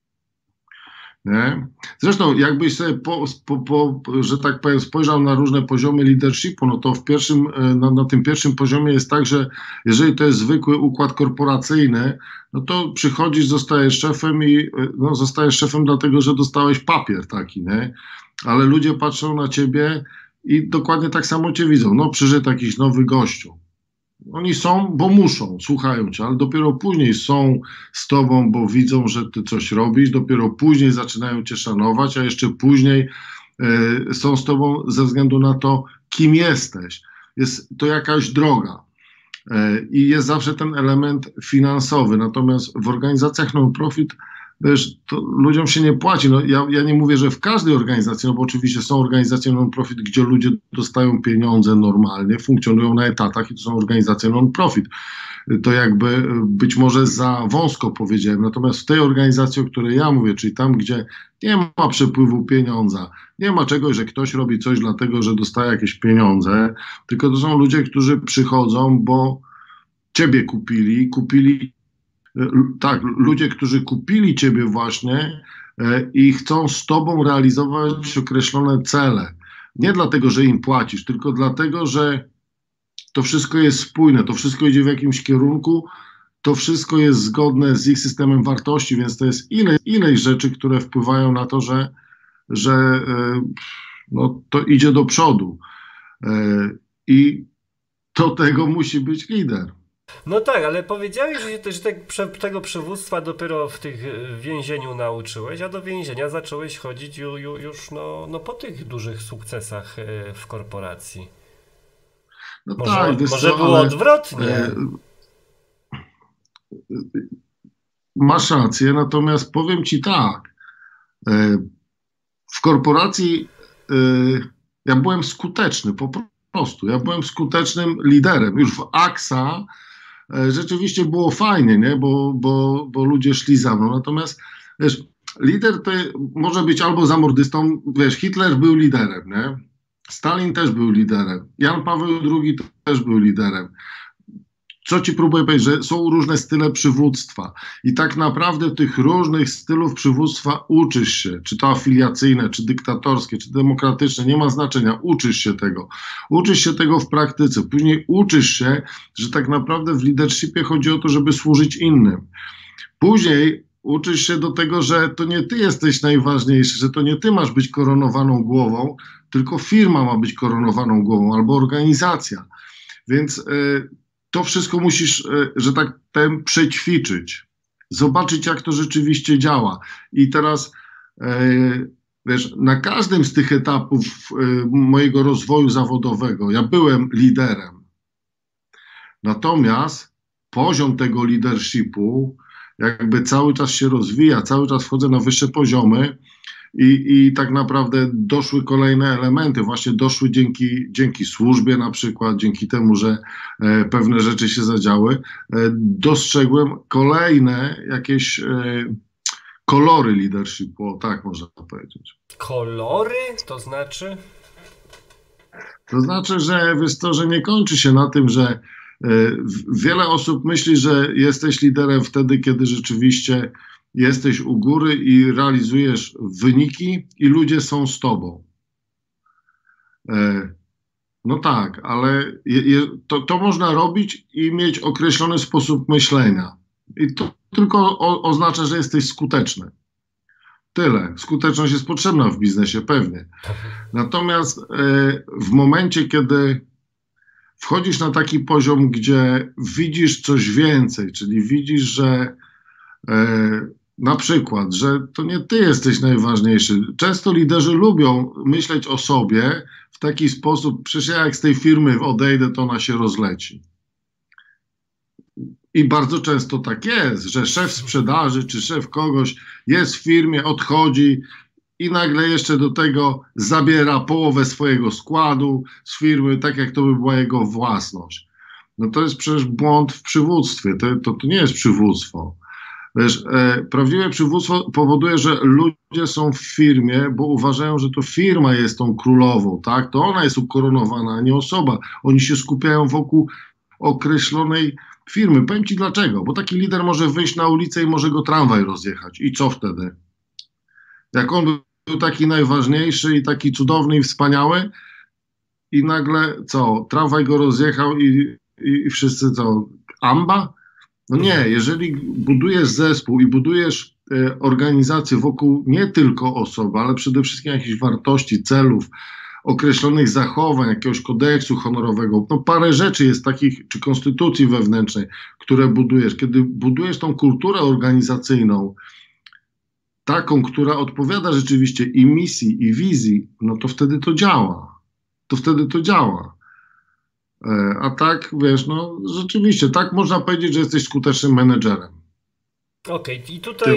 Nie? Zresztą jakbyś sobie, że tak powiem, spojrzał na różne poziomy leadershipu, no to na tym pierwszym poziomie jest tak, że jeżeli to jest zwykły układ korporacyjny, no to przychodzisz, zostajesz szefem i no, zostajesz szefem dlatego, że dostałeś papier taki, nie? Ale ludzie patrzą na ciebie i dokładnie tak samo cię widzą. No przyszedł jakiś nowy gościu. Oni są, bo muszą, słuchają cię, ale dopiero później są z tobą, bo widzą, że ty coś robisz, dopiero później zaczynają cię szanować, a jeszcze później są z tobą ze względu na to, kim jesteś. Jest to jakaś droga i jest zawsze ten element finansowy. Natomiast w organizacjach non-profit wiesz, to ludziom się nie płaci. No, ja nie mówię, że w każdej organizacji, no bo oczywiście są organizacje non-profit, gdzie ludzie dostają pieniądze normalnie, funkcjonują na etatach i to są organizacje non-profit. To jakby być może za wąsko powiedziałem. Natomiast w tej organizacji, o której ja mówię, czyli tam, gdzie nie ma przepływu pieniądza, nie ma czegoś, że ktoś robi coś dlatego, że dostaje jakieś pieniądze, tylko to są ludzie, którzy przychodzą, bo ciebie kupili, tak, ludzie, którzy kupili ciebie właśnie i chcą z tobą realizować określone cele. Nie dlatego, że im płacisz, tylko dlatego, że to wszystko jest spójne, to wszystko idzie w jakimś kierunku, to wszystko jest zgodne z ich systemem wartości, więc to jest ileś rzeczy, które wpływają na to, że no, to idzie do przodu. I do tego musi być lider. No tak, ale powiedziałeś, że tego przywództwa dopiero w tych więzieniu nauczyłeś, a do więzienia zacząłeś chodzić już no po tych dużych sukcesach w korporacji. No Może, tak, wiesz może co, było ale odwrotnie. masz rację, natomiast powiem ci tak, e, w korporacji ja byłem skuteczny, po prostu. Ja byłem skutecznym liderem. Już w AXA rzeczywiście było fajnie, nie? Bo ludzie szli za mną. Natomiast wiesz, lider to może być albo zamordystą, wiesz, Hitler był liderem, nie? Stalin też był liderem. Jan Paweł II też był liderem. Co ci próbuję powiedzieć, że są różne style przywództwa i tak naprawdę tych różnych stylów przywództwa uczysz się, czy to afiliacyjne, czy dyktatorskie, czy demokratyczne, nie ma znaczenia, uczysz się tego. Uczysz się tego w praktyce, później uczysz się, że tak naprawdę w leadershipie chodzi o to, żeby służyć innym. Później uczysz się do tego, że to nie ty jesteś najważniejszy, że to nie ty masz być koronowaną głową, tylko firma ma być koronowaną głową albo organizacja. Więc to wszystko musisz, że tak powiem, przećwiczyć, zobaczyć, jak to rzeczywiście działa. I teraz, wiesz, na każdym z tych etapów mojego rozwoju zawodowego ja byłem liderem. Natomiast poziom tego leadershipu jakby cały czas się rozwija, cały czas wchodzę na wyższe poziomy i tak naprawdę doszły kolejne elementy, właśnie doszły dzięki służbie na przykład, dzięki temu, że pewne rzeczy się zadziały, dostrzegłem kolejne jakieś kolory leadershipu, tak można powiedzieć. Kolory? To znaczy? To znaczy, że wiesz to, że nie kończy się na tym, że wiele osób myśli, że jesteś liderem wtedy, kiedy rzeczywiście jesteś u góry i realizujesz wyniki i ludzie są z tobą. No tak, ale to można robić i mieć określony sposób myślenia. I to tylko oznacza, że jesteś skuteczny. Tyle. Skuteczność jest potrzebna w biznesie, pewnie. Natomiast w momencie, kiedy wchodzisz na taki poziom, gdzie widzisz coś więcej, czyli widzisz, że na przykład, że to nie ty jesteś najważniejszy. Często liderzy lubią myśleć o sobie w taki sposób, przecież ja jak z tej firmy odejdę, to ona się rozleci. I bardzo często tak jest, że szef sprzedaży czy szef kogoś jest w firmie, odchodzi i nagle jeszcze do tego zabiera połowę swojego składu z firmy, tak jak to by była jego własność. No to jest przecież błąd w przywództwie, to nie jest przywództwo. Wiesz, prawdziwe przywództwo powoduje, że ludzie są w firmie, bo uważają, że to firma jest tą królową, tak? To ona jest ukoronowana, a nie osoba. Oni się skupiają wokół określonej firmy. Powiem ci dlaczego, bo taki lider może wyjść na ulicę i może go tramwaj rozjechać. I co wtedy? Jak on był taki najważniejszy i taki cudowny i wspaniały i nagle co? Tramwaj go rozjechał i wszyscy co? Amba? No nie, jeżeli budujesz zespół i budujesz organizację wokół nie tylko osoby, ale przede wszystkim jakichś wartości, celów, określonych zachowań, jakiegoś kodeksu honorowego, no parę rzeczy jest takich, czy konstytucji wewnętrznej, które budujesz. Kiedy budujesz tą kulturę organizacyjną, taką, która odpowiada rzeczywiście i misji, i wizji, no to wtedy to działa. To wtedy to działa. A tak, wiesz, no rzeczywiście, tak można powiedzieć, że jesteś skutecznym menedżerem. Okej, i tutaj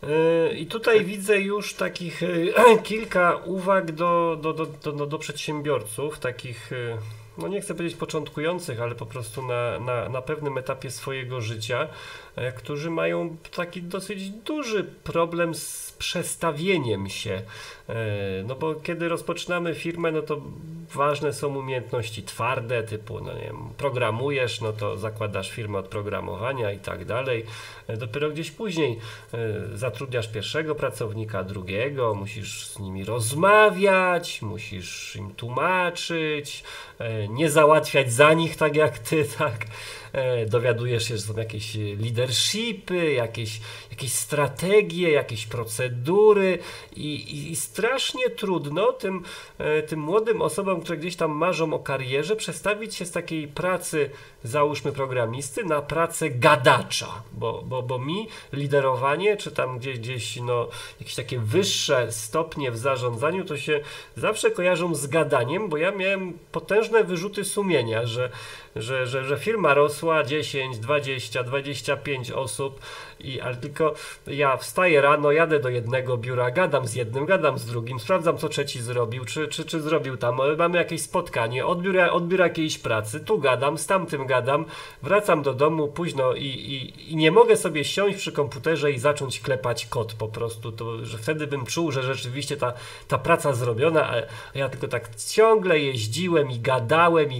I tutaj widzę już takich kilka uwag do przedsiębiorców, takich, no nie chcę powiedzieć początkujących, ale po prostu na pewnym etapie swojego życia, którzy mają taki dosyć duży problem z przestawieniem się. No bo kiedy rozpoczynamy firmę, no to ważne są umiejętności twarde, typu, no nie wiem, programujesz, no to zakładasz firmę od programowania i tak dalej. Dopiero gdzieś później zatrudniasz pierwszego pracownika, drugiego, musisz z nimi rozmawiać, musisz im tłumaczyć, nie załatwiać za nich tak jak ty, tak. Dowiadujesz się, że są jakieś leadershipy, jakieś strategie, jakieś procedury i strasznie trudno tym młodym osobom, które gdzieś tam marzą o karierze, przestawić się z takiej pracy, załóżmy programisty, na pracę gadacza, bo mi liderowanie, czy tam gdzieś no, jakieś takie wyższe stopnie w zarządzaniu, to się zawsze kojarzą z gadaniem, bo ja miałem potężne wyrzuty sumienia, że firma rosła 10, 20, 25 osób, ale tylko ja wstaję rano, jadę do jednego biura, gadam z jednym, gadam z drugim, sprawdzam co trzeci zrobił, czy zrobił tam, mamy jakieś spotkanie, odbiór jakiejś pracy, tu gadam, z tamtym gadam, wracam do domu późno i nie mogę sobie siąść przy komputerze i zacząć klepać kod po prostu, to, że wtedy bym czuł, że rzeczywiście ta praca zrobiona, a ja tylko tak ciągle jeździłem i gadałem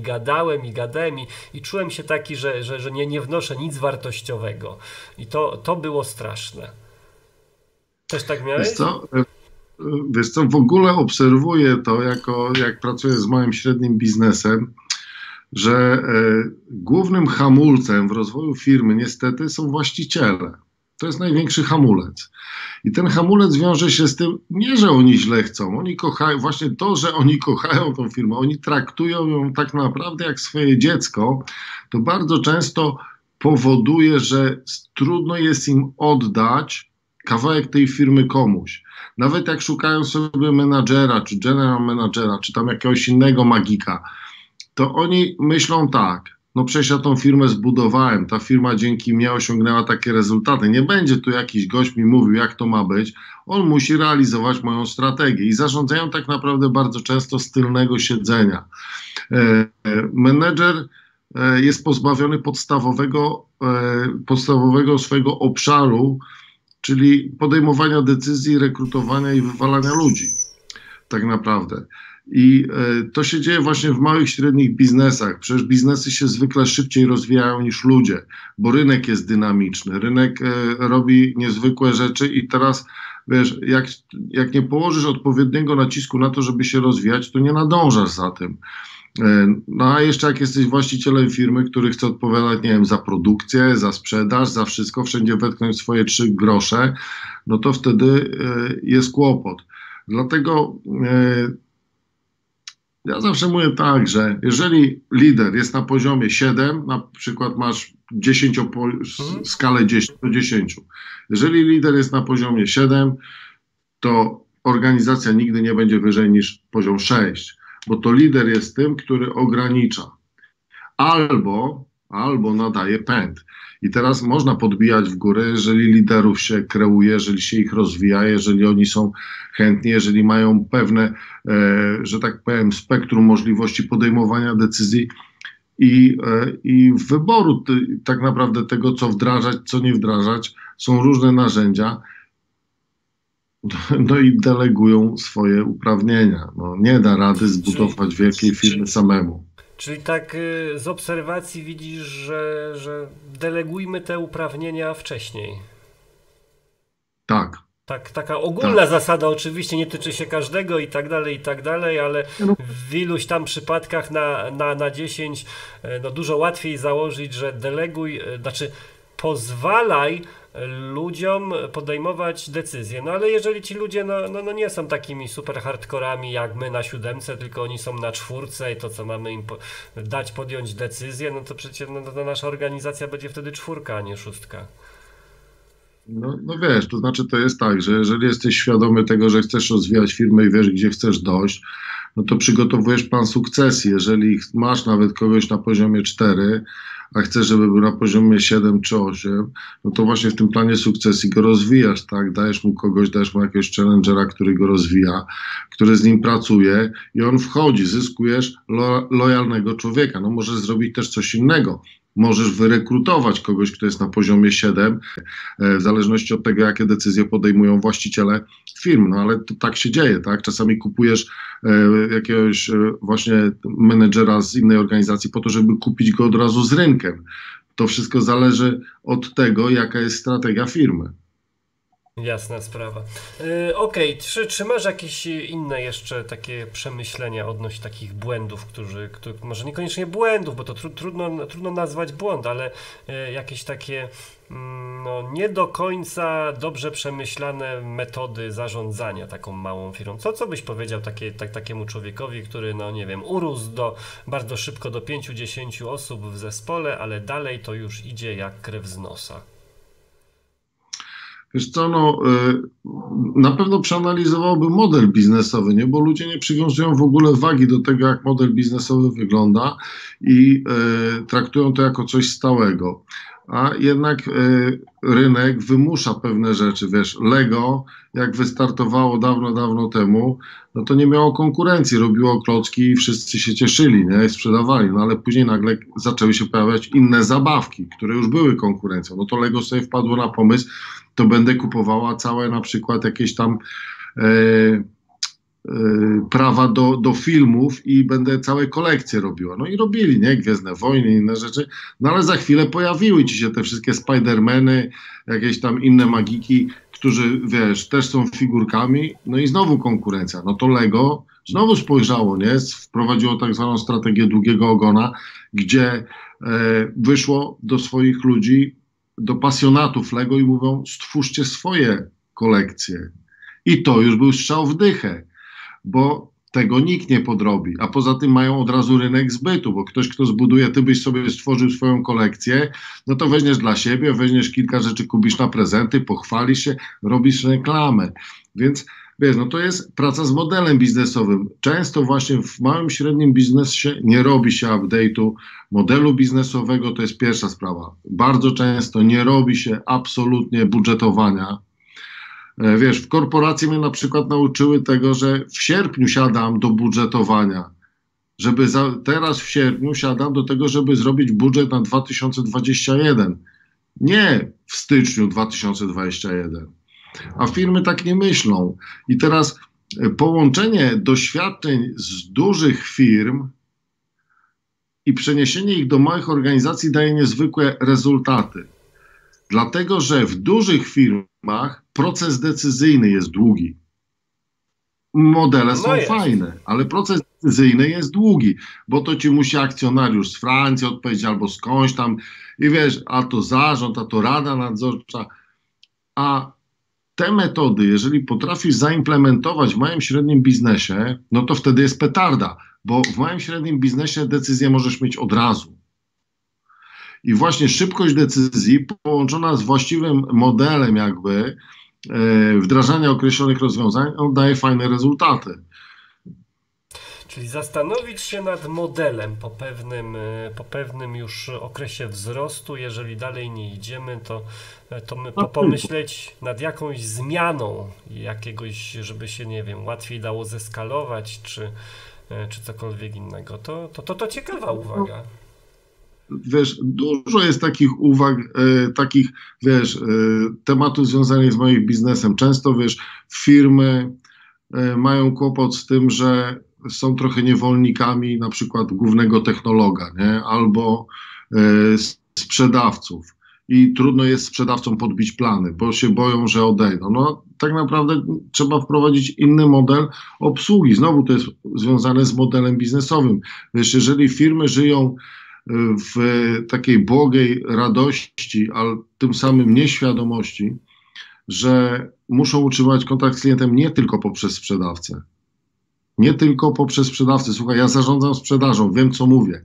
i czułem się taki, że nie wnoszę nic wartościowego. I to było straszne. Też tak miałeś? Wiesz co, w ogóle obserwuję to, jak pracuję z małym, średnim biznesem, że głównym hamulcem w rozwoju firmy niestety są właściciele. To jest największy hamulec. I ten hamulec wiąże się z tym, nie, że oni źle chcą, oni kochają, właśnie to, że oni kochają tą firmę, oni traktują ją tak naprawdę jak swoje dziecko, to bardzo często powoduje, że trudno jest im oddać kawałek tej firmy komuś. Nawet jak szukają sobie menadżera, czy general managera, czy tam jakiegoś innego magika, to oni myślą tak, no przecież ja tą firmę zbudowałem, ta firma dzięki mnie osiągnęła takie rezultaty. Nie będzie tu jakiś gość mi mówił, jak to ma być. On musi realizować moją strategię. I zarządzają tak naprawdę bardzo często z tylnego siedzenia. Menedżer jest pozbawiony podstawowego swojego obszaru, czyli podejmowania decyzji, rekrutowania i wywalania ludzi. Tak naprawdę. I to się dzieje właśnie w małych, średnich biznesach. Przecież biznesy się zwykle szybciej rozwijają niż ludzie, bo rynek jest dynamiczny. Rynek robi niezwykłe rzeczy i teraz, wiesz, jak nie położysz odpowiedniego nacisku na to, żeby się rozwijać, to nie nadążasz za tym. No a jeszcze jak jesteś właścicielem firmy, który chce odpowiadać, nie wiem, za produkcję, za sprzedaż, za wszystko, wszędzie wetknąć swoje 3 grosze, no to wtedy jest kłopot. Dlatego ja zawsze mówię tak, że jeżeli lider jest na poziomie 7, na przykład masz 10, skalę 10 do 10. Jeżeli lider jest na poziomie 7, to organizacja nigdy nie będzie wyżej niż poziom 6, bo to lider jest tym, który ogranicza albo nadaje pęd. I teraz można podbijać w górę, jeżeli liderów się kreuje, jeżeli się ich rozwija, jeżeli oni są chętni, jeżeli mają pewne, że tak powiem, spektrum możliwości podejmowania decyzji i wyboru tak naprawdę tego, co wdrażać, co nie wdrażać. Są różne narzędzia, no i delegują swoje uprawnienia. No, nie da rady zbudować wielkiej firmy samemu. Czyli tak z obserwacji widzisz, że delegujmy te uprawnienia wcześniej. Tak. Taka ogólna zasada oczywiście nie tyczy się każdego i tak dalej, ale w iluś tam przypadkach na 10 no dużo łatwiej założyć, że deleguj, znaczy pozwalaj ludziom podejmować decyzje. No ale jeżeli ci ludzie no nie są takimi super hardkorami jak my na 7, tylko oni są na 4 i to co mamy im dać podjąć decyzję, no to przecież no, nasza organizacja będzie wtedy 4, a nie 6. No wiesz, to znaczy to jest tak, że jeżeli jesteś świadomy tego, że chcesz rozwijać firmę i wiesz, gdzie chcesz dojść, no to przygotowujesz plan sukcesji. Jeżeli masz nawet kogoś na poziomie 4, a chcesz, żeby był na poziomie 7 czy 8, no to właśnie w tym planie sukcesji go rozwijasz, tak? Dajesz mu kogoś, dajesz mu jakiegoś challengera, który go rozwija, który z nim pracuje i on wchodzi, zyskujesz lojalnego człowieka. No możesz zrobić też coś innego. Możesz wyrekrutować kogoś, kto jest na poziomie 7, w zależności od tego, jakie decyzje podejmują właściciele firm. No ale to tak się dzieje, tak? Czasami kupujesz jakiegoś właśnie menedżera z innej organizacji po to, żeby kupić go od razu z rynkiem. To wszystko zależy od tego, jaka jest strategia firmy. Jasna sprawa. Okej, czy masz jakieś inne jeszcze takie przemyślenia odnośnie takich błędów, może niekoniecznie błędów, bo to trudno nazwać błąd, ale jakieś takie no, nie do końca dobrze przemyślane metody zarządzania taką małą firmą. Co byś powiedział takiemu człowiekowi, który, no nie wiem, urósł bardzo szybko do 5-10 osób w zespole, ale dalej to już idzie jak krew z nosa? Wiesz co, no, na pewno przeanalizowałbym model biznesowy, nie? Bo ludzie nie przywiązują w ogóle wagi do tego, jak model biznesowy wygląda i traktują to jako coś stałego. A jednak rynek wymusza pewne rzeczy. Wiesz, Lego, jak wystartowało dawno, dawno temu, no to nie miało konkurencji, robiło klocki i wszyscy się cieszyli, nie? I sprzedawali, no ale później nagle zaczęły się pojawiać inne zabawki, które już były konkurencją. No to Lego sobie wpadło na pomysł, to będę kupowała całe na przykład jakieś tam prawa do filmów i będę całe kolekcje robiła. No i robili, nie? Gwiezdne Wojny, inne rzeczy. No ale za chwilę pojawiły ci się te wszystkie Spidermany, jakieś tam inne magiki, którzy, wiesz, też są figurkami. No i znowu konkurencja. No to Lego znowu spojrzało, nie? Wprowadziło tak zwaną strategię długiego ogona, gdzie wyszło do swoich ludzi, do pasjonatów Lego i mówią, stwórzcie swoje kolekcje. I to już był strzał w dychę, bo tego nikt nie podrobi. A poza tym mają od razu rynek zbytu, bo ktoś, kto zbuduje, ty byś sobie stworzył swoją kolekcję, no to weźmiesz dla siebie, weźmiesz kilka rzeczy, kupisz na prezenty, pochwalisz się, robisz reklamę. Więc wiesz, no to jest praca z modelem biznesowym. Często właśnie w małym, średnim biznesie nie robi się update'u modelu biznesowego, to jest pierwsza sprawa. Bardzo często nie robi się absolutnie budżetowania. Wiesz, w korporacji mnie na przykład nauczyły tego, że w sierpniu siadam do budżetowania. Teraz w sierpniu siadam do tego, żeby zrobić budżet na 2021. Nie w styczniu 2021. A firmy tak nie myślą. I teraz połączenie doświadczeń z dużych firm i przeniesienie ich do małych organizacji daje niezwykłe rezultaty. Dlatego, że w dużych firmach proces decyzyjny jest długi. Modele są fajne, ale proces decyzyjny jest długi, bo to ci musi akcjonariusz z Francji odpowiedzieć albo skądś tam i wiesz, a to zarząd, a to rada nadzorcza. A te metody, jeżeli potrafisz zaimplementować w małym, średnim biznesie, no to wtedy jest petarda, bo w małym, średnim biznesie decyzję możesz mieć od razu. I właśnie szybkość decyzji połączona z właściwym modelem jakby wdrażania określonych rozwiązań, on daje fajne rezultaty. Czyli zastanowić się nad modelem po pewnym już okresie wzrostu, jeżeli dalej nie idziemy, to my pomyśleć nad jakąś zmianą jakiegoś, żeby się, nie wiem, łatwiej dało zeskalować, czy cokolwiek innego. To ciekawa uwaga. Wiesz, dużo jest takich uwag, wiesz, tematów związanych z moim biznesem. Często, wiesz, firmy mają kłopot z tym, że są trochę niewolnikami na przykład głównego technologa, nie? Albo sprzedawców. I trudno jest sprzedawcom podbić plany, bo się boją, że odejdą. No tak naprawdę trzeba wprowadzić inny model obsługi. Znowu to jest związane z modelem biznesowym. Wiesz, jeżeli firmy żyją w takiej błogiej radości, ale tym samym nieświadomości, że muszą utrzymywać kontakt z klientem nie tylko poprzez sprzedawcę. Nie tylko poprzez sprzedawcę. Słuchaj, ja zarządzam sprzedażą, wiem co mówię.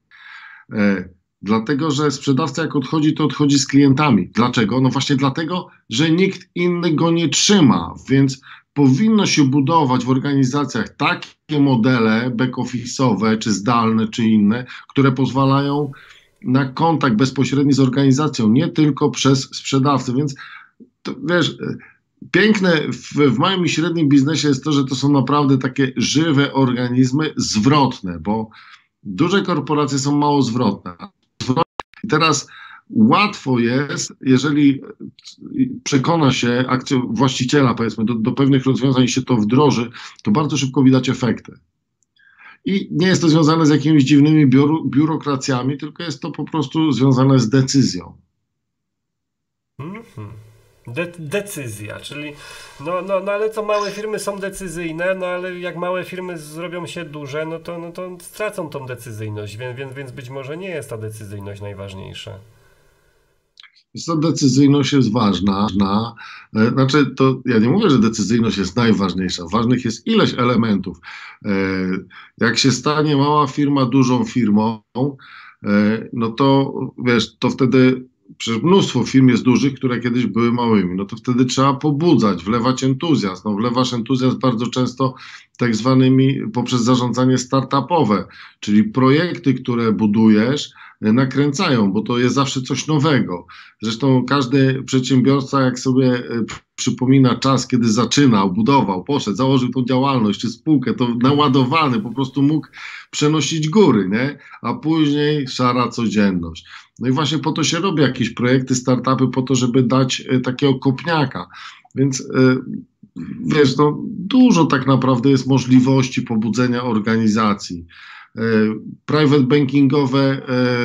Dlatego, że sprzedawca jak odchodzi, to odchodzi z klientami. Dlaczego? No właśnie dlatego, że nikt inny go nie trzyma, więc powinno się budować w organizacjach takie modele back-office'owe, czy zdalne, czy inne, które pozwalają na kontakt bezpośredni z organizacją, nie tylko przez sprzedawcę. Więc to, wiesz, piękne w małym i średnim biznesie jest to, że to są naprawdę takie żywe organizmy zwrotne, bo duże korporacje są mało zwrotne. I teraz łatwo jest, jeżeli przekona się właściciela, powiedzmy, do pewnych rozwiązań i się to wdroży, to bardzo szybko widać efekty. I nie jest to związane z jakimiś dziwnymi biurokracjami, tylko jest to po prostu związane z decyzją. Decyzja, czyli no ale to małe firmy są decyzyjne, no ale jak małe firmy zrobią się duże, no to stracą tą decyzyjność, więc być może nie jest ta decyzyjność najważniejsza. Ta decyzyjność jest ważna. Znaczy, to ja nie mówię, że decyzyjność jest najważniejsza. Ważnych jest ileś elementów. Jak się stanie mała firma dużą firmą, no to wiesz, to wtedy przecież mnóstwo firm jest dużych, które kiedyś były małymi. No to wtedy trzeba pobudzać, wlewać entuzjazm. No, wlewasz entuzjazm bardzo często tak zwanymi poprzez zarządzanie startupowe, czyli projekty, które budujesz, nakręcają, bo to jest zawsze coś nowego. Zresztą każdy przedsiębiorca, jak sobie przypomina czas, kiedy zaczynał, budował, poszedł, założył tą działalność czy spółkę, to naładowany po prostu mógł przenosić góry, nie? A później szara codzienność. No i właśnie po to się robi jakieś projekty, startupy, po to, żeby dać takiego kopniaka. Więc wiesz, no, dużo tak naprawdę jest możliwości pobudzenia organizacji. Private bankingowe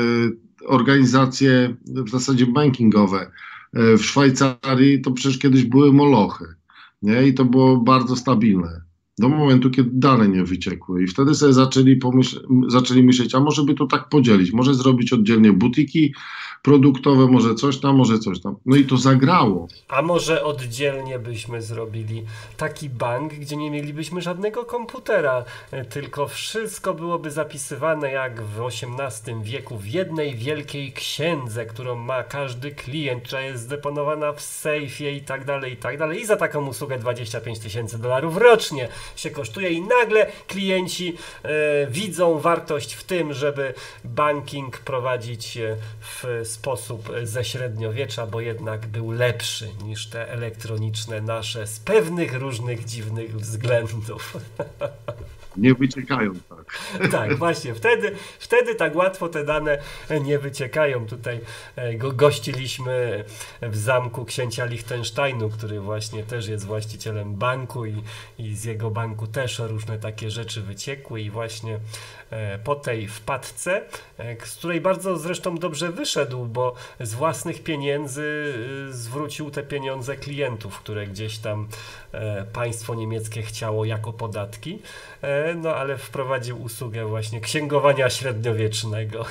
organizacje, w zasadzie bankingowe w Szwajcarii to przecież kiedyś były molochy, nie? I to było bardzo stabilne. Do momentu, kiedy dane nie wyciekły. I wtedy sobie zaczęli myśleć, a może by to tak podzielić, może zrobić oddzielnie butiki produktowe, może coś tam, może coś tam. No i to zagrało. A może oddzielnie byśmy zrobili taki bank, gdzie nie mielibyśmy żadnego komputera, tylko wszystko byłoby zapisywane jak w XVIII wieku w jednej wielkiej księdze, którą ma każdy klient, która jest zdeponowana w sejfie i tak dalej, i tak dalej. I za taką usługę $25,000 rocznie się kosztuje i nagle klienci widzą wartość w tym, żeby banking prowadzić w sposób ze średniowiecza, bo jednak był lepszy niż te elektroniczne nasze z pewnych różnych dziwnych względów. Nie wyciekają tak. Tak, właśnie. Wtedy tak łatwo te dane nie wyciekają. Tutaj gościliśmy w zamku księcia Liechtensteinu, który właśnie też jest właścicielem banku i z jego banku też różne takie rzeczy wyciekły i właśnie po tej wpadce, z której bardzo zresztą dobrze wyszedł, bo z własnych pieniędzy zwrócił te pieniądze klientów, które gdzieś tam państwo niemieckie chciało jako podatki, no ale wprowadził usługę właśnie księgowania średniowiecznego.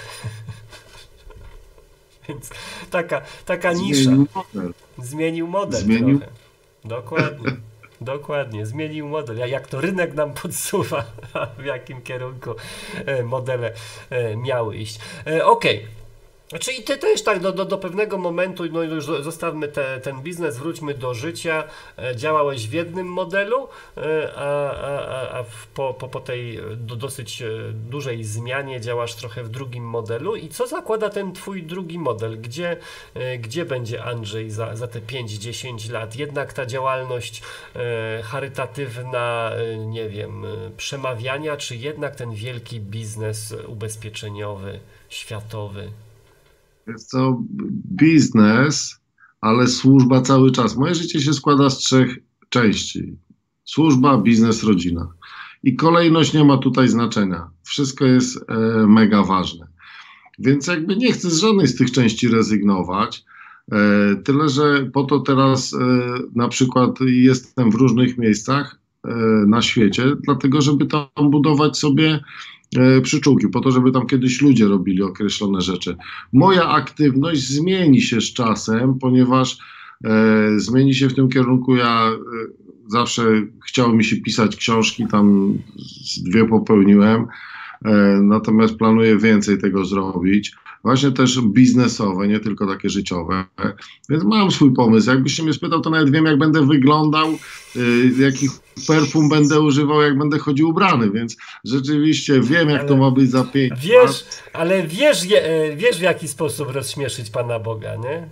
Więc taka nisza. Zmienił model trochę. Dokładnie. Dokładnie, zmienił model. Jak to rynek nam podsuwa, w jakim kierunku modele miały iść. Okej. Czyli ty też tak do pewnego momentu, no już zostawmy ten biznes, wróćmy do życia, działałeś w jednym modelu, a po tej dosyć dużej zmianie działasz trochę w drugim modelu. I co zakłada ten twój drugi model? Gdzie będzie Andrzej za te 5-10 lat? Jednak ta działalność charytatywna, nie wiem, przemawiania, czy jednak ten wielki biznes ubezpieczeniowy, światowy? Jest to biznes, ale służba cały czas. Moje życie się składa z 3 części. Służba, biznes, rodzina. I kolejność nie ma tutaj znaczenia. Wszystko jest mega ważne. Więc jakby nie chcę z żadnej z tych części rezygnować. Tyle, że po to teraz na przykład jestem w różnych miejscach na świecie, dlatego żeby tam budować sobie przyczółki, po to, żeby tam kiedyś ludzie robili określone rzeczy. Moja aktywność zmieni się z czasem, ponieważ zmieni się w tym kierunku. Ja zawsze chciało mi się pisać książki, tam 2 popełniłem. natomiast planuję więcej tego zrobić. Właśnie też biznesowe, nie tylko takie życiowe. Więc mam swój pomysł. Jakbyś się mnie spytał, to nawet wiem, jak będę wyglądał, jakich perfum będę używał, jak będę chodził ubrany, więc rzeczywiście wiem, jak to Ale ma być za 5 lat. wiesz, ale wiesz w jaki sposób rozśmieszyć Pana Boga, nie?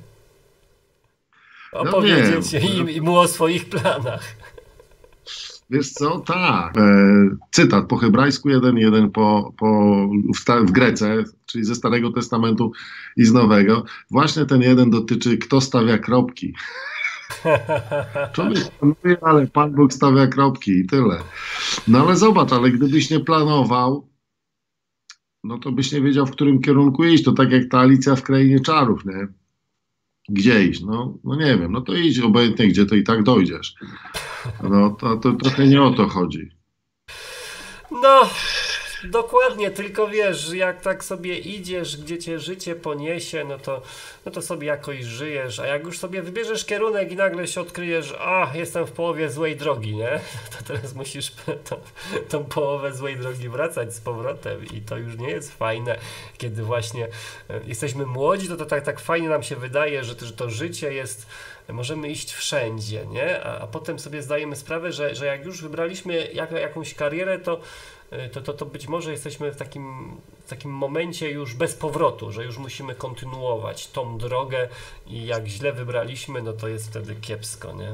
No wiem. Opowiedzieć i mu o swoich planach. Wiesz co? Tak. Cytat po hebrajsku, jeden w Grece, czyli ze Starego Testamentu i z Nowego. Właśnie ten jeden dotyczy, kto stawia kropki. Człowiek planuje, ale Pan Bóg stawia kropki i tyle. No ale zobacz, ale gdybyś nie planował, no to byś nie wiedział, w którym kierunku iść. To tak jak ta Alicja w Krainie Czarów, nie? Gdzie iść? No nie wiem, no to idź obojętnie gdzie, to i tak dojdziesz. No to trochę nie o to chodzi. No, dokładnie, tylko wiesz, jak tak sobie idziesz, gdzie cię życie poniesie, no to sobie jakoś żyjesz, a jak już sobie wybierzesz kierunek i nagle się odkryjesz, jestem w połowie złej drogi, nie? To teraz musisz tą połowę złej drogi wracać z powrotem i to już nie jest fajne, kiedy właśnie jesteśmy młodzi, to tak fajnie nam się wydaje, że to życie jest, możemy iść wszędzie, nie? A potem sobie zdajemy sprawę, że jak już wybraliśmy jakąś karierę, to być może jesteśmy w takim momencie już bez powrotu, że już musimy kontynuować tą drogę i jak źle wybraliśmy, no to jest wtedy kiepsko, nie?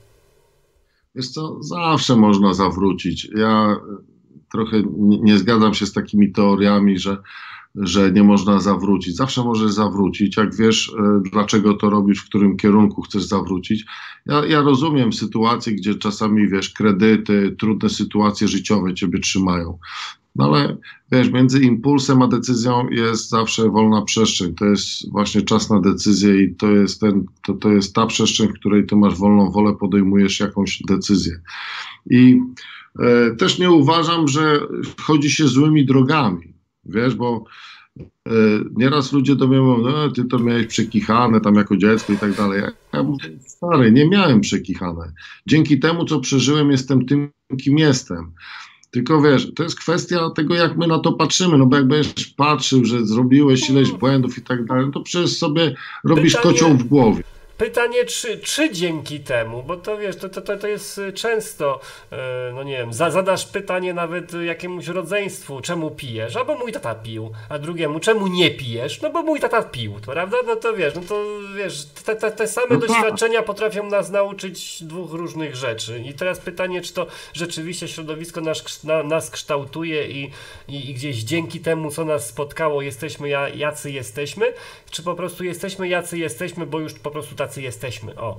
Wiesz co, zawsze można zawrócić. Ja trochę nie zgadzam się z takimi teoriami, że nie można zawrócić. Zawsze możesz zawrócić, jak wiesz, dlaczego to robisz, w którym kierunku chcesz zawrócić. Ja rozumiem sytuacje, gdzie czasami, wiesz, kredyty, trudne sytuacje życiowe ciebie trzymają. No ale wiesz, między impulsem a decyzją jest zawsze wolna przestrzeń. To jest właśnie czas na decyzję i to jest ta przestrzeń, w której ty masz wolną wolę, podejmujesz jakąś decyzję. I też nie uważam, że chodzi się złymi drogami. Wiesz, bo nieraz ludzie do mnie mówią, no ty to miałeś przekichane tam jako dziecko i tak dalej. Ja mówię, stary, nie miałem przekichane. Dzięki temu, co przeżyłem, jestem tym, kim jestem. Tylko wiesz, to jest kwestia tego, jak my na to patrzymy, no bo jak będziesz patrzył, że zrobiłeś ileś błędów i tak dalej, no to przecież sobie robisz kocioł w głowie. Pytanie, czy dzięki temu, bo to wiesz, to jest często, no nie wiem, zadasz pytanie nawet jakiemuś rodzeństwu, czemu pijesz, a bo mój tata pił, a drugiemu, czemu nie pijesz, no bo mój tata pił, prawda? No to wiesz, te same doświadczenia potrafią nas nauczyć dwóch różnych rzeczy. I teraz pytanie, czy to rzeczywiście środowisko nas kształtuje i gdzieś dzięki temu, co nas spotkało, jesteśmy jacy jesteśmy, czy po prostu jesteśmy jacy jesteśmy, bo już po prostu tacy jesteśmy. O.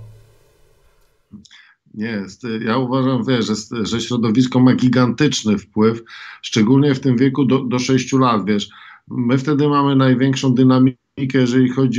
Nie, ja uważam, wiesz, że środowisko ma gigantyczny wpływ, szczególnie w tym wieku do 6 lat, wiesz. My wtedy mamy największą dynamikę, jeżeli chodzi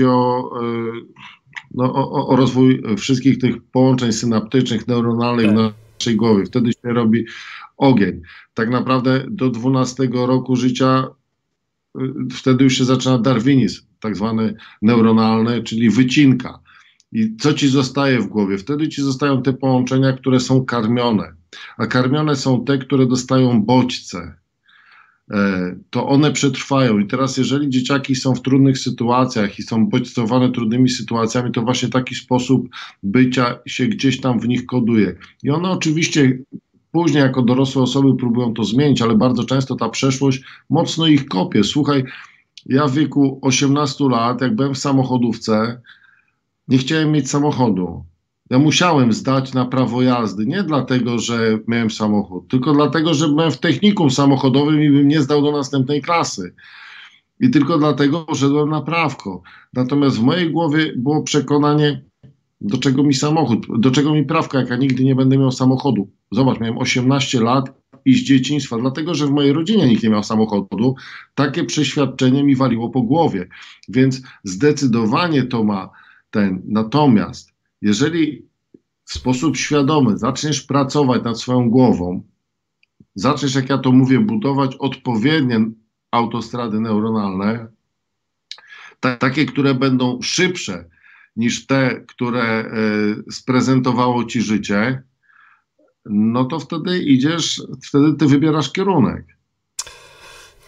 o rozwój wszystkich tych połączeń synaptycznych, neuronalnych w naszej głowie. Wtedy się robi ogień. Tak naprawdę do 12 roku życia wtedy już się zaczyna darwinizm, tak zwany neuronalny, czyli wycinka. I co ci zostaje w głowie? Wtedy ci zostają te połączenia, które są karmione. A karmione są te, które dostają bodźce. To one przetrwają. I teraz jeżeli dzieciaki są w trudnych sytuacjach i są bodźcowane trudnymi sytuacjami, to właśnie taki sposób bycia się gdzieś tam w nich koduje. I one oczywiście później jako dorosłe osoby próbują to zmienić, ale bardzo często ta przeszłość mocno ich kopie. Słuchaj, ja w wieku 18 lat, jak byłem w samochodówce, nie chciałem mieć samochodu. Ja musiałem zdać na prawo jazdy, nie dlatego, że miałem samochód, tylko dlatego, że byłem w technikum samochodowym i bym nie zdał do następnej klasy. I tylko dlatego szedłem na prawko. Natomiast w mojej głowie było przekonanie, do czego mi samochód, do czego mi prawka, jak ja nigdy nie będę miał samochodu. Zobacz, miałem 18 lat i z dzieciństwa, dlatego, że w mojej rodzinie nikt nie miał samochodu. Takie przeświadczenie mi waliło po głowie. Więc zdecydowanie to ma Natomiast jeżeli w sposób świadomy zaczniesz pracować nad swoją głową, zaczniesz, jak ja to mówię, budować odpowiednie autostrady neuronalne, takie, które będą szybsze niż te, które sprezentowało ci życie, no to wtedy ty wybierasz kierunek.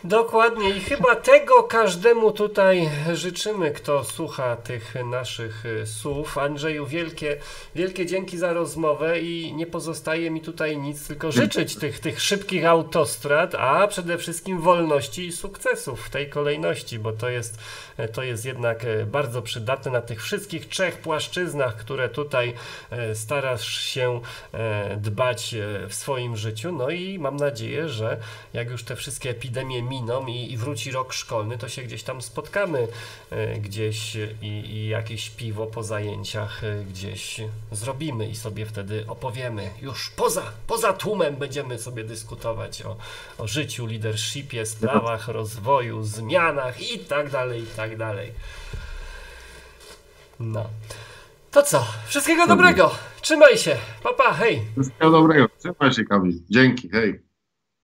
Dokładnie i chyba tego każdemu tutaj życzymy, kto słucha tych naszych słów. Andrzeju, wielkie dzięki za rozmowę i nie pozostaje mi tutaj nic, tylko życzyć tych szybkich autostrad, a przede wszystkim wolności i sukcesów w tej kolejności, bo to jest jednak bardzo przydatne na tych wszystkich trzech płaszczyznach, które tutaj starasz się dbać w swoim życiu. No i mam nadzieję, że jak już te wszystkie epidemie miną i wróci rok szkolny, to się gdzieś tam spotkamy gdzieś i jakieś piwo po zajęciach gdzieś zrobimy i sobie wtedy opowiemy. Już poza tłumem będziemy sobie dyskutować o życiu, leadershipie, sprawach rozwoju, zmianach i tak dalej, i tak dalej. No. To co? Wszystkiego dobrego! Trzymaj się! Pa, hej! Wszystkiego dobrego. Trzymaj się, Kamil. Dzięki, hej.